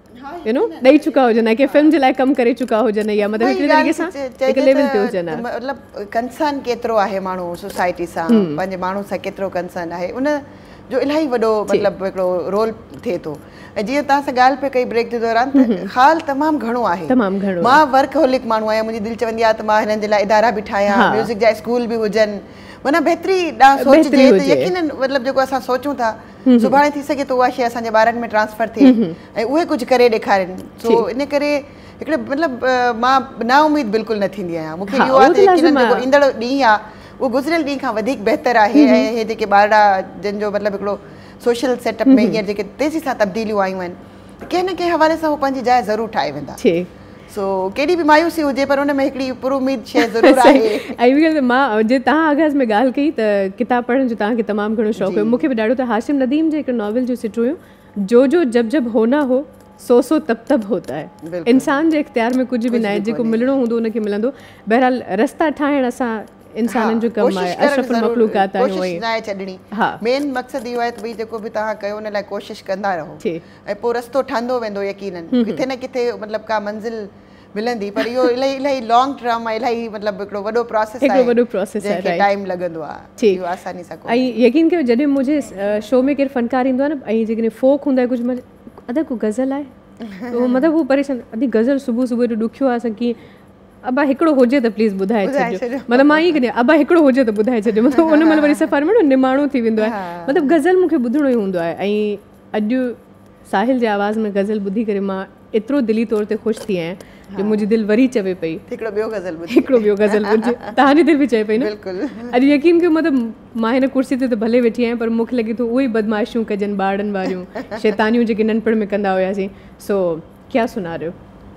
यू नो ॾेई चुका हुजनि हा, की फिल्म जे लाइ कमु करे चुका हुजनि, या मतिलबु हिकिड़ी तरीक़े सां हिकु लेवल ते हुजनि हा। मतिलबु कंसर्न केतिरो आहे माण्हू सोसाइटी सां, पंहिंजे माण्हू सां केतिरो कंसर्न आहे, उन जो इलाही वॾो मतिलबु हिकिड़ो रोल थिए थो। ऐं जीअं तव्हां सां ॻाल्हि पिया कई ब्रेक जे दौरान, त ख़्यालु तमामु घणो आहे। तमामु घणो। मां वर्कहोलिक माण्हू आहियां, मुंहिंजी दिलि चवंदी आहे त मां हिननि जे लाइ इदारा बि ठाहियां, म्यूज़िक जा स्कूल बि हुजनि, माना बहितरी ॾांहुं सोचिजे त यकीनन मतिलबु जेको असां सोचूं था सुभाणे थी सघे त उहा शइ असांजे ॿारनि में ट्रांसफर थिए ऐं उहे कुझु करे ॾेखारनि। सो इन करे हिकिड़े मतिलबु मां ना उमेद बिल्कुलु न थींदी आहियां। मूंखे इहो आहे त यकीनन जेको ईंदड़ ॾींहुं आहे उहो गुज़िरियल ॾींहं खां वधीक बहितर आहे। ऐं इहे जेके ॿारड़ा जंहिंजो मतिलबु हिकिड़ो सोशल सेटअप में हींअर जेके तेज़ी सां तब्दीलियूं आयूं आहिनि, कंहिं न कंहिं हवाले सां उहो पंहिंजी जाइ ज़रूरु ठाहे वेंदा। सो केॾी बि मायूसी हुजे पर उन में हिकिड़ी पुर उमेद शइ ज़रूरु आहे। ऐं बि मां जे तव्हां आगाज़ में ॻाल्हि कई त किताब पढ़ण जो तव्हांखे तमामु घणो शौक़ु हुयो। मूंखे बि ॾाढो त हाशिम नदीम जे हिकु नॉवल जो सिट हुयो, जो जो जब जब होना हो सो सो तब तब होता है। इंसान जे इख्तियार में कुझु बि न आहे, जेको मिलणो हूंदो उनखे मिलंदो। बहरहाल रस्ता ठाहिण असां इंसाननि जो कमु आहे, अशरफुल मखलूकात आहे। कोशिशि न आहे छॾणी, मेन मक़सदु इहो आहे त भई जेको बि तव्हां कयो उन लाइ कोशिशि कंदा रहो ऐं पोइ रस्तो ठहंदो वेंदो यकीनन, किथे न किथे मतिलबु का मंज़िल मिलंदी। पर इहो इलाही इलाही लॉन्ग टर्म आहे, इलाही मतिलबु हिकिड़ो वॾो प्रोसेस आहे, वॾो प्रोसेस आहे, जंहिंखे टाइम लॻंदो आहे, इहो आसानी सां कोन्हे। ऐं यकीन कयो जॾहिं मुंहिंजे शो में केरु फनकार ईंदो आहे न, ऐं जेकॾहिं फोक हूंदो आहे कुझु, अदा को गज़ल आहे उहो मतिलबु हू परेशान, अदी गज़ल सुबुह सुबुह जो ॾुखियो आहे असां कीअं, अबा हिकिड़ो हुजे त प्लीज़ ॿुधाए छॾिजो। मतिलबु मां ईअं कॾहिं अबा हिकिड़ो हुजे त ॿुधाए छॾिजो, मतिलबु उन महिल वरी सफ़र में निमाणो थी वेंदो आहे। मतिलबु गज़ल मूंखे ॿुधणो ई हूंदो आहे। ऐं अॼु साहिल जे आवाज़ में गज़ल ॿुधी करे मां एतिरो दिली तौर ते ख़ुशि थी आहियां कि मुंहिंजी दिलि वरी चवे पई हिकिड़ो ॿियो गज़ल ॿुध, हिकिड़ो ॿियो गज़ल ॿुध। तव्हांजी दिलि बि चए पई न? बिल्कुलु। अॼु यकीन कयो, मतिलबु मां हिन कुर्सी ते त भले वेठी आहियां पर मूंखे लॻे थो उहे ई बदमाशियूं कजनि ॿारनि वारियूं, शैतानियूं जेके नंढपण में कंदा हुआसीं। सो क्या सुना रहे हो?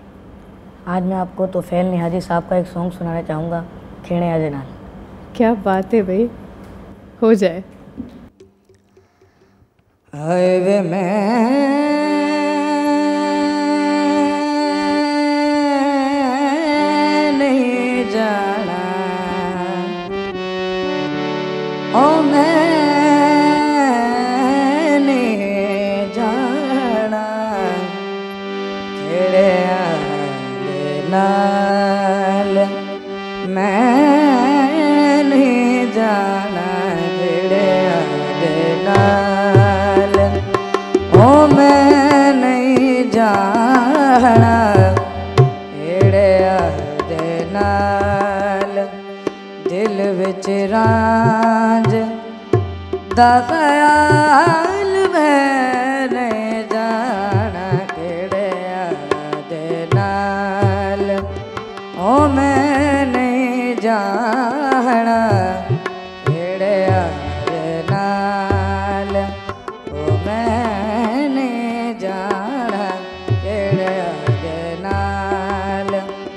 आज मैं आपको तोफैल निहाजी साहब का एक सॉन्ग सुनाना चाहूँगा, खेणे आजे नाल। क्या बात है भाई, हो जाए। हाय वे मैं नहीं जाना, ओ मैं नहीं जाना, खेड़े नाल मैं नहीं जाना, खेड़े नाल ओ जाना एड़िया दे नाल दिल विच रांझ दा ख्याल मैंने जाना केड़िया दे नाल ओ मैंने जाना केड़िया दे नाल ओ मैंने जाना केड़िया दे नाल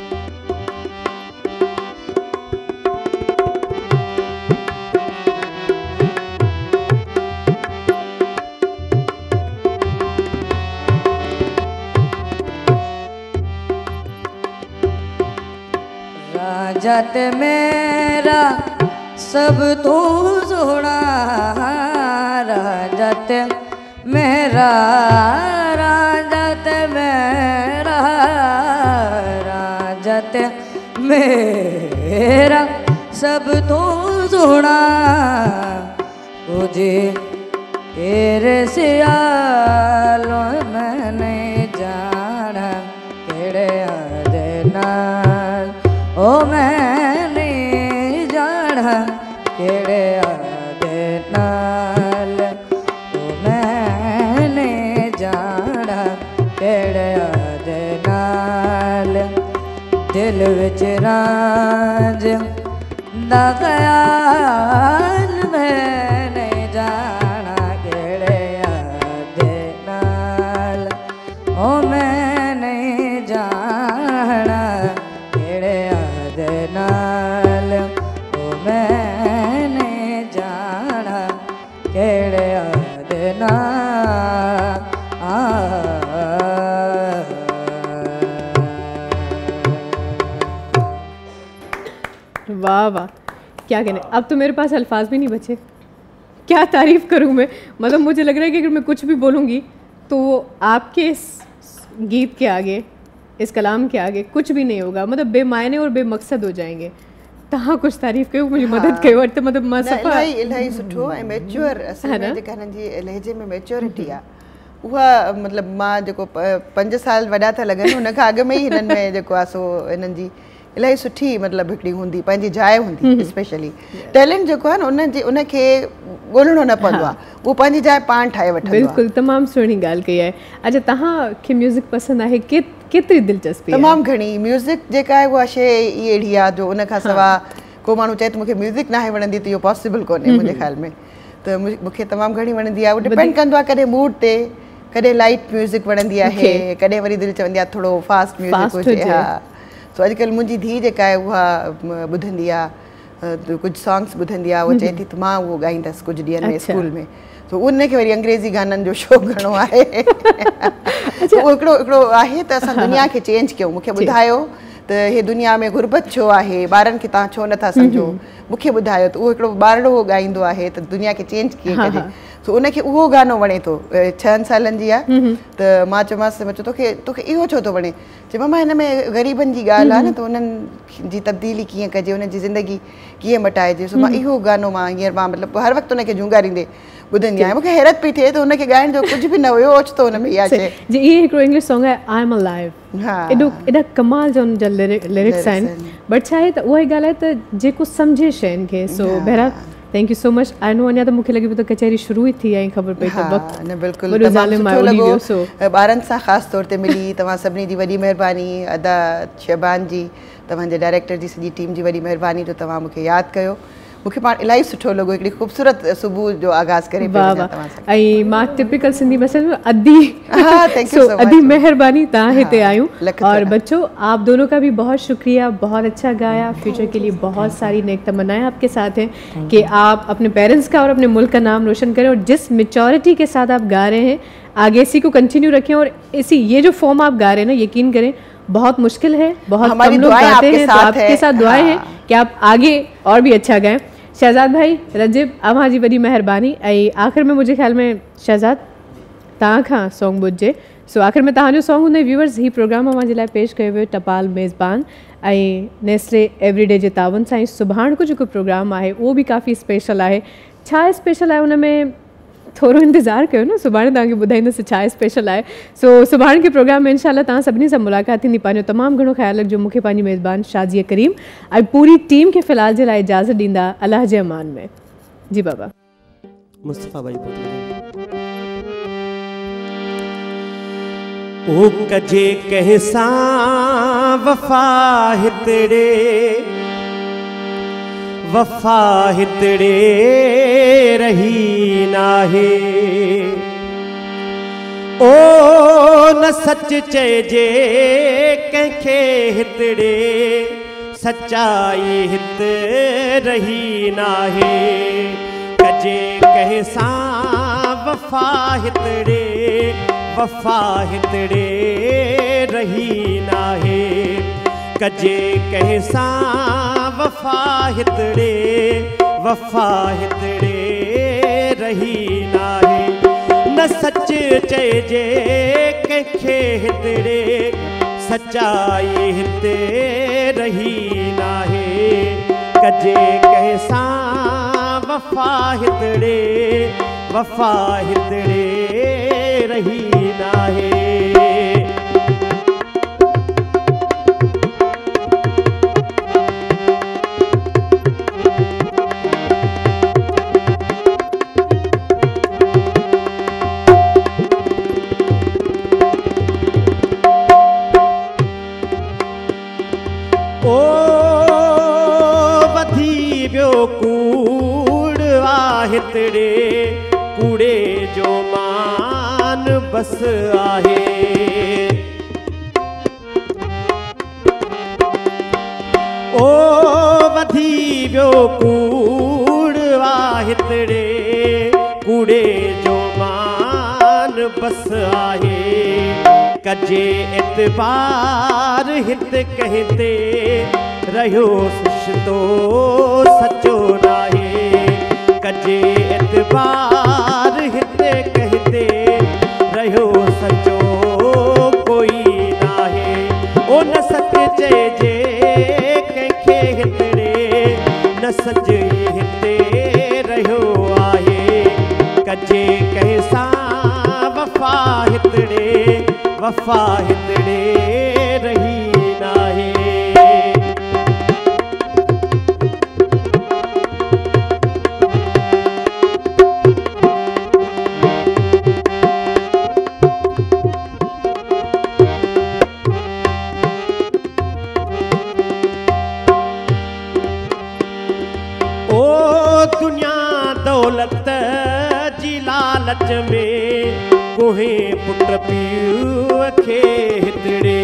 राजत मेरा सब तू सोना राजत मेरा राजत मेरा राजत मेरा सब तू सोना तुझे तेरे सियालों मैंने जाना केड़े दे नाल ओ मैंने जाना केड़े दे नाल ओ मैंने जाना केड़े दे नाल दिल विच रांझ दा ख्याल मैंने जाना केड़े दे नाल ओ मैंने जाना केड़े दे नाल ओ मैंने जाना केड़े दे नाल वाह वाह, क्या कहने, अब तो मेरे पास अल्फाज भी नहीं बचे, क्या तारीफ़ करूँ मैं। मतलब मुझे लग रहा है कि अगर मैं कुछ भी बोलूँगी तो वो आपके इस गीत के आगे, इस कलाम के आगे कुछ भी नहीं होगा, मतलब बेमायने और बेमकसद हो जाएंगे। तहाँ कुछ तारीफ़ कयो, मुझे मदद कयो, त मतलब मां सफ़ा इलाही इलाही सुठो ऐं मैच्योर असल में जेका हिननि जी लहजे में मैच्योरिटी आहे उहा मतिलबु मां जेको पंज साल वॾा था लॻनि हुन खां अॻु में ई हिननि में जेको आहे सो हिननि जी इलाही सुठी मतिलबु हिकिड़ी हूंदी, पंहिंजी जाइ हूंदी। स्पेशली टैलेंट जेको आहे न उनजी उनखे ॻोल्हणो न पवंदो आहे, उहो पंहिंजी जाइ पाण ठाहे वठंदो आहे। बिल्कुलु, तमामु सुहिणी ॻाल्हि कई आहे। अच्छा, तव्हांखे म्यूज़िक पसंदि आहे, के केतिरी दिलचस्पी? तमामु घणी। म्यूज़िक जेका आहे उहा शइ ई अहिड़ी आहे जो उन खां सवाइ को माण्हू चए त मूंखे म्यूज़िक नाहे वणंदी त इहो पॉसिबल कोन्हे मुंहिंजे ख़्याल में। त मूंखे तमामु घणी वणंदी आहे, उहो डिपेंड कंदो आहे कॾहिं मूड ते, कॾहिं लाइट म्यूज़िक वणंदी आहे, कॾहिं वरी दिलि चवंदी आहे थोरो फास्ट म्यूज़िक हुजे। हा, सो अॼुकल्ह मुंहिंजी धीउ जेका आहे उहा ॿुधंदी आहे, कुझु सॉन्ग्स ॿुधंदी आहे, उहा चए थी त मां उहो ॻाईंदसि कुझु ॾींहंनि में स्कूल में। सो उनखे वरी अंग्रेज़ी गाननि जो शौक़ु घणो आहे। उहो हिकिड़ो हिकिड़ो आहे त असां दुनिया खे चेंज कयूं, मूंखे ॿुधायो त हे दुनिया में गुरबत छो आहे, ॿारनि खे तव्हां छो नथा सम्झो, मूंखे ॿुधायो। त उहो हिकिड़ो ॿारड़ो ॻाईंदो आहे त दुनिया खे चेंज कीअं कजे। सो उनखे उहो गानो वणे थो, छहनि सालनि जी आहे। त मां चयोमांसि मां चयो तोखे तोखे इहो छो थो वणे? चयो मामा हिन में ग़रीबनि जी ॻाल्हि आहे न, त उन्हनि जी तब्दीली कीअं कजे, उन्हनि जी ज़िंदगी कीअं मटाइजे। सो मां इहो गानो मां हींअर मां मतिलबु हर वक़्तु उनखे झूंगारींदे ॿुधंदी आहियां। मूंखे हैरत पई थिए त हुनखे ॻाइण जो कुझु बि न हुयो, ओचितो हुन में इहा शइ। जी, इहे हिकिड़ो इंग्लिश सॉन्ग आहे, आई एम अलाइव। हा, एॾो एॾा कमाल जा हुनजा लिरिक्स आहिनि, बट छा आहे त उहा ई ॻाल्हि आहे त जेको सम्झे शयुनि खे। सो बहरहाल thank you so much. I know अञा त मूंखे लॻे पियो त कचहरी शुरू ई थी आहे, ख़बर पई त वक़्तु न बिल्कुलु ॿारनि सां ख़ासि तौर ते मिली। तव्हां सभिनी जी वॾी महिरबानी, अदा शहबान जी, तव्हांजे डायरेक्टर जी सॼी टीम जी वॾी महिरबानी जो तव्हां मूंखे यादि कयो। मूंखे पाण इलाही सुठो लॻो, हिकिड़ी ख़ूबसूरत सुबुह जो आगाज़ करे। वाह वाह। ऐं मां टिपिकल सिंधी मैसेज अदी अदी मेहरबानी, तव्हां हिते आयूं। और बच्चों, आप दोनों का भी बहुत शुक्रिया, बहुत अच्छा गाया। फ्यूचर के लिए बहुत सारी नेक तमन्नाएं आपके साथ हैं कि आप अपने पेरेंट्स का और अपने मुल्क का नाम रोशन करें, और जिस मेच्योरिटी के साथ आप गा रहे हैं आगे इसी को कंटिन्यू रखें। और इसी ये जो फॉर्म आप गा रहे हैं ना, यकीन करें बहुत मुश्किल है, बहुत कम लोग गाते हैं, तो आपके साथ दुआएं हैं कि आप आगे और भी अच्छा गाएं। शहजाद भाई, रजिब, अवां जी वॾी महिरबानी। ऐं आख़िर में मुंहिंजे ख़्याल में शहजाद तव्हां खां सॉन्ग ॿुधिजे। सो आख़िर में तव्हांजो सॉन्ग हूंदो। व्यूअर्स, ही प्रोग्राम अवां जे लाइ पेश कयो वियो टपाल मेज़बान ऐं नेस्ले एवरीडे जे तावन सां। सुभाणे को जेको प्रोग्राम आहे उहो बि काफ़ी स्पेशल आहे। छा स्पेशल आहे उन में? थोरो इंतज़ारु कयो न, सुभाणे तव्हांखे ॿुधाईंदसि छा स्पेशल आहे। सो सुभाणे के प्रोग्राम में इंशाल्लाह तव्हां सभिनी सां मुलाक़ात थींदी। पंहिंजो तमामु घणो ख़्यालु रखिजो। मूंखे पंहिंजी मेज़बान शाज़िया करीम ऐं पूरी टीम खे फ़िलहाल जे लाइ इजाज़त ॾींदा अल्लाह जे अमान में। जी बाबा मुस्तफ़ा भाई ओ कजे कहसा वफा हितड़े वफा हितड़े रही नाहे ओ न सच चइजे कंहिंखे हितड़े सच्चाई हित रही नाहे कजे कहसा वफा हितड़े वफा हितड़े रही नाहे कजे कहसा वफा हितड़े वफा हितड़े रही नाहे न सच चइजे कंहिंखे हितड़े सच्चाई हिते रही नाहे कजे कहसा वफा हितड़े वफा हितड़े रही नाहे ओ वधी वियो कूड़ हितड़े कूड़े जो मान बस आहे ओ वधी वियो कूड़ हितड़े कूड़े जो मान बस आहे कजे एतबार हित कहते रहियो सुशतो सचो नाहे कजे एतबार हित कहते रहियो सचो कोई नाहे ओ न सच चइजे कंहिंखे हितड़े न सच हिते रहियो आहे कजे कहसा वफा हितड़े वफा हितड़े रही नाहे ओ दुनिया दौलत जी लालच में कोहे पुट पीउ खे हितड़े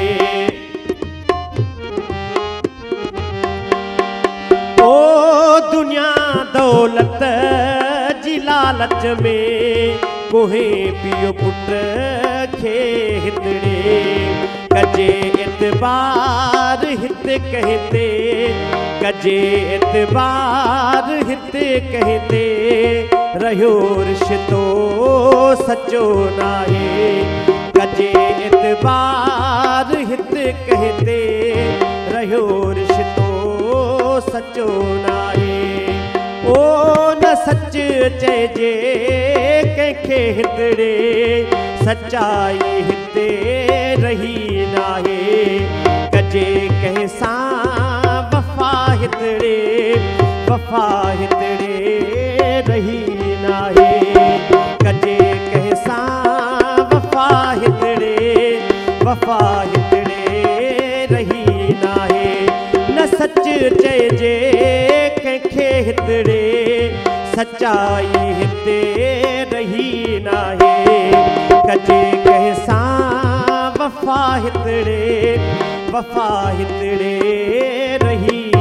ओ दुनिया दौलत जी लालच में कोहे पीउ पुट खे हितड़े कजे एतबार हित कहते कजे एतबार हित कहते रहियो रिश्तो सचो नाहे कजे एतबार हित कहते रहियो रिश्तो सचो नाहे ओ न सच चइजे कंहिंखे हितड़े सच्चाई हिते रही नाहे कजे कहसा वफा हितड़े वफा हितड़े रही नाहे कजे कहसा वफा हितड़े वफा हितड़े रही नाहे न सच चइजे कंहिंखे हितड़े सच्चाई हिते रही नाहे कजे कहसा वफा हितड़े वफा हितड़े रही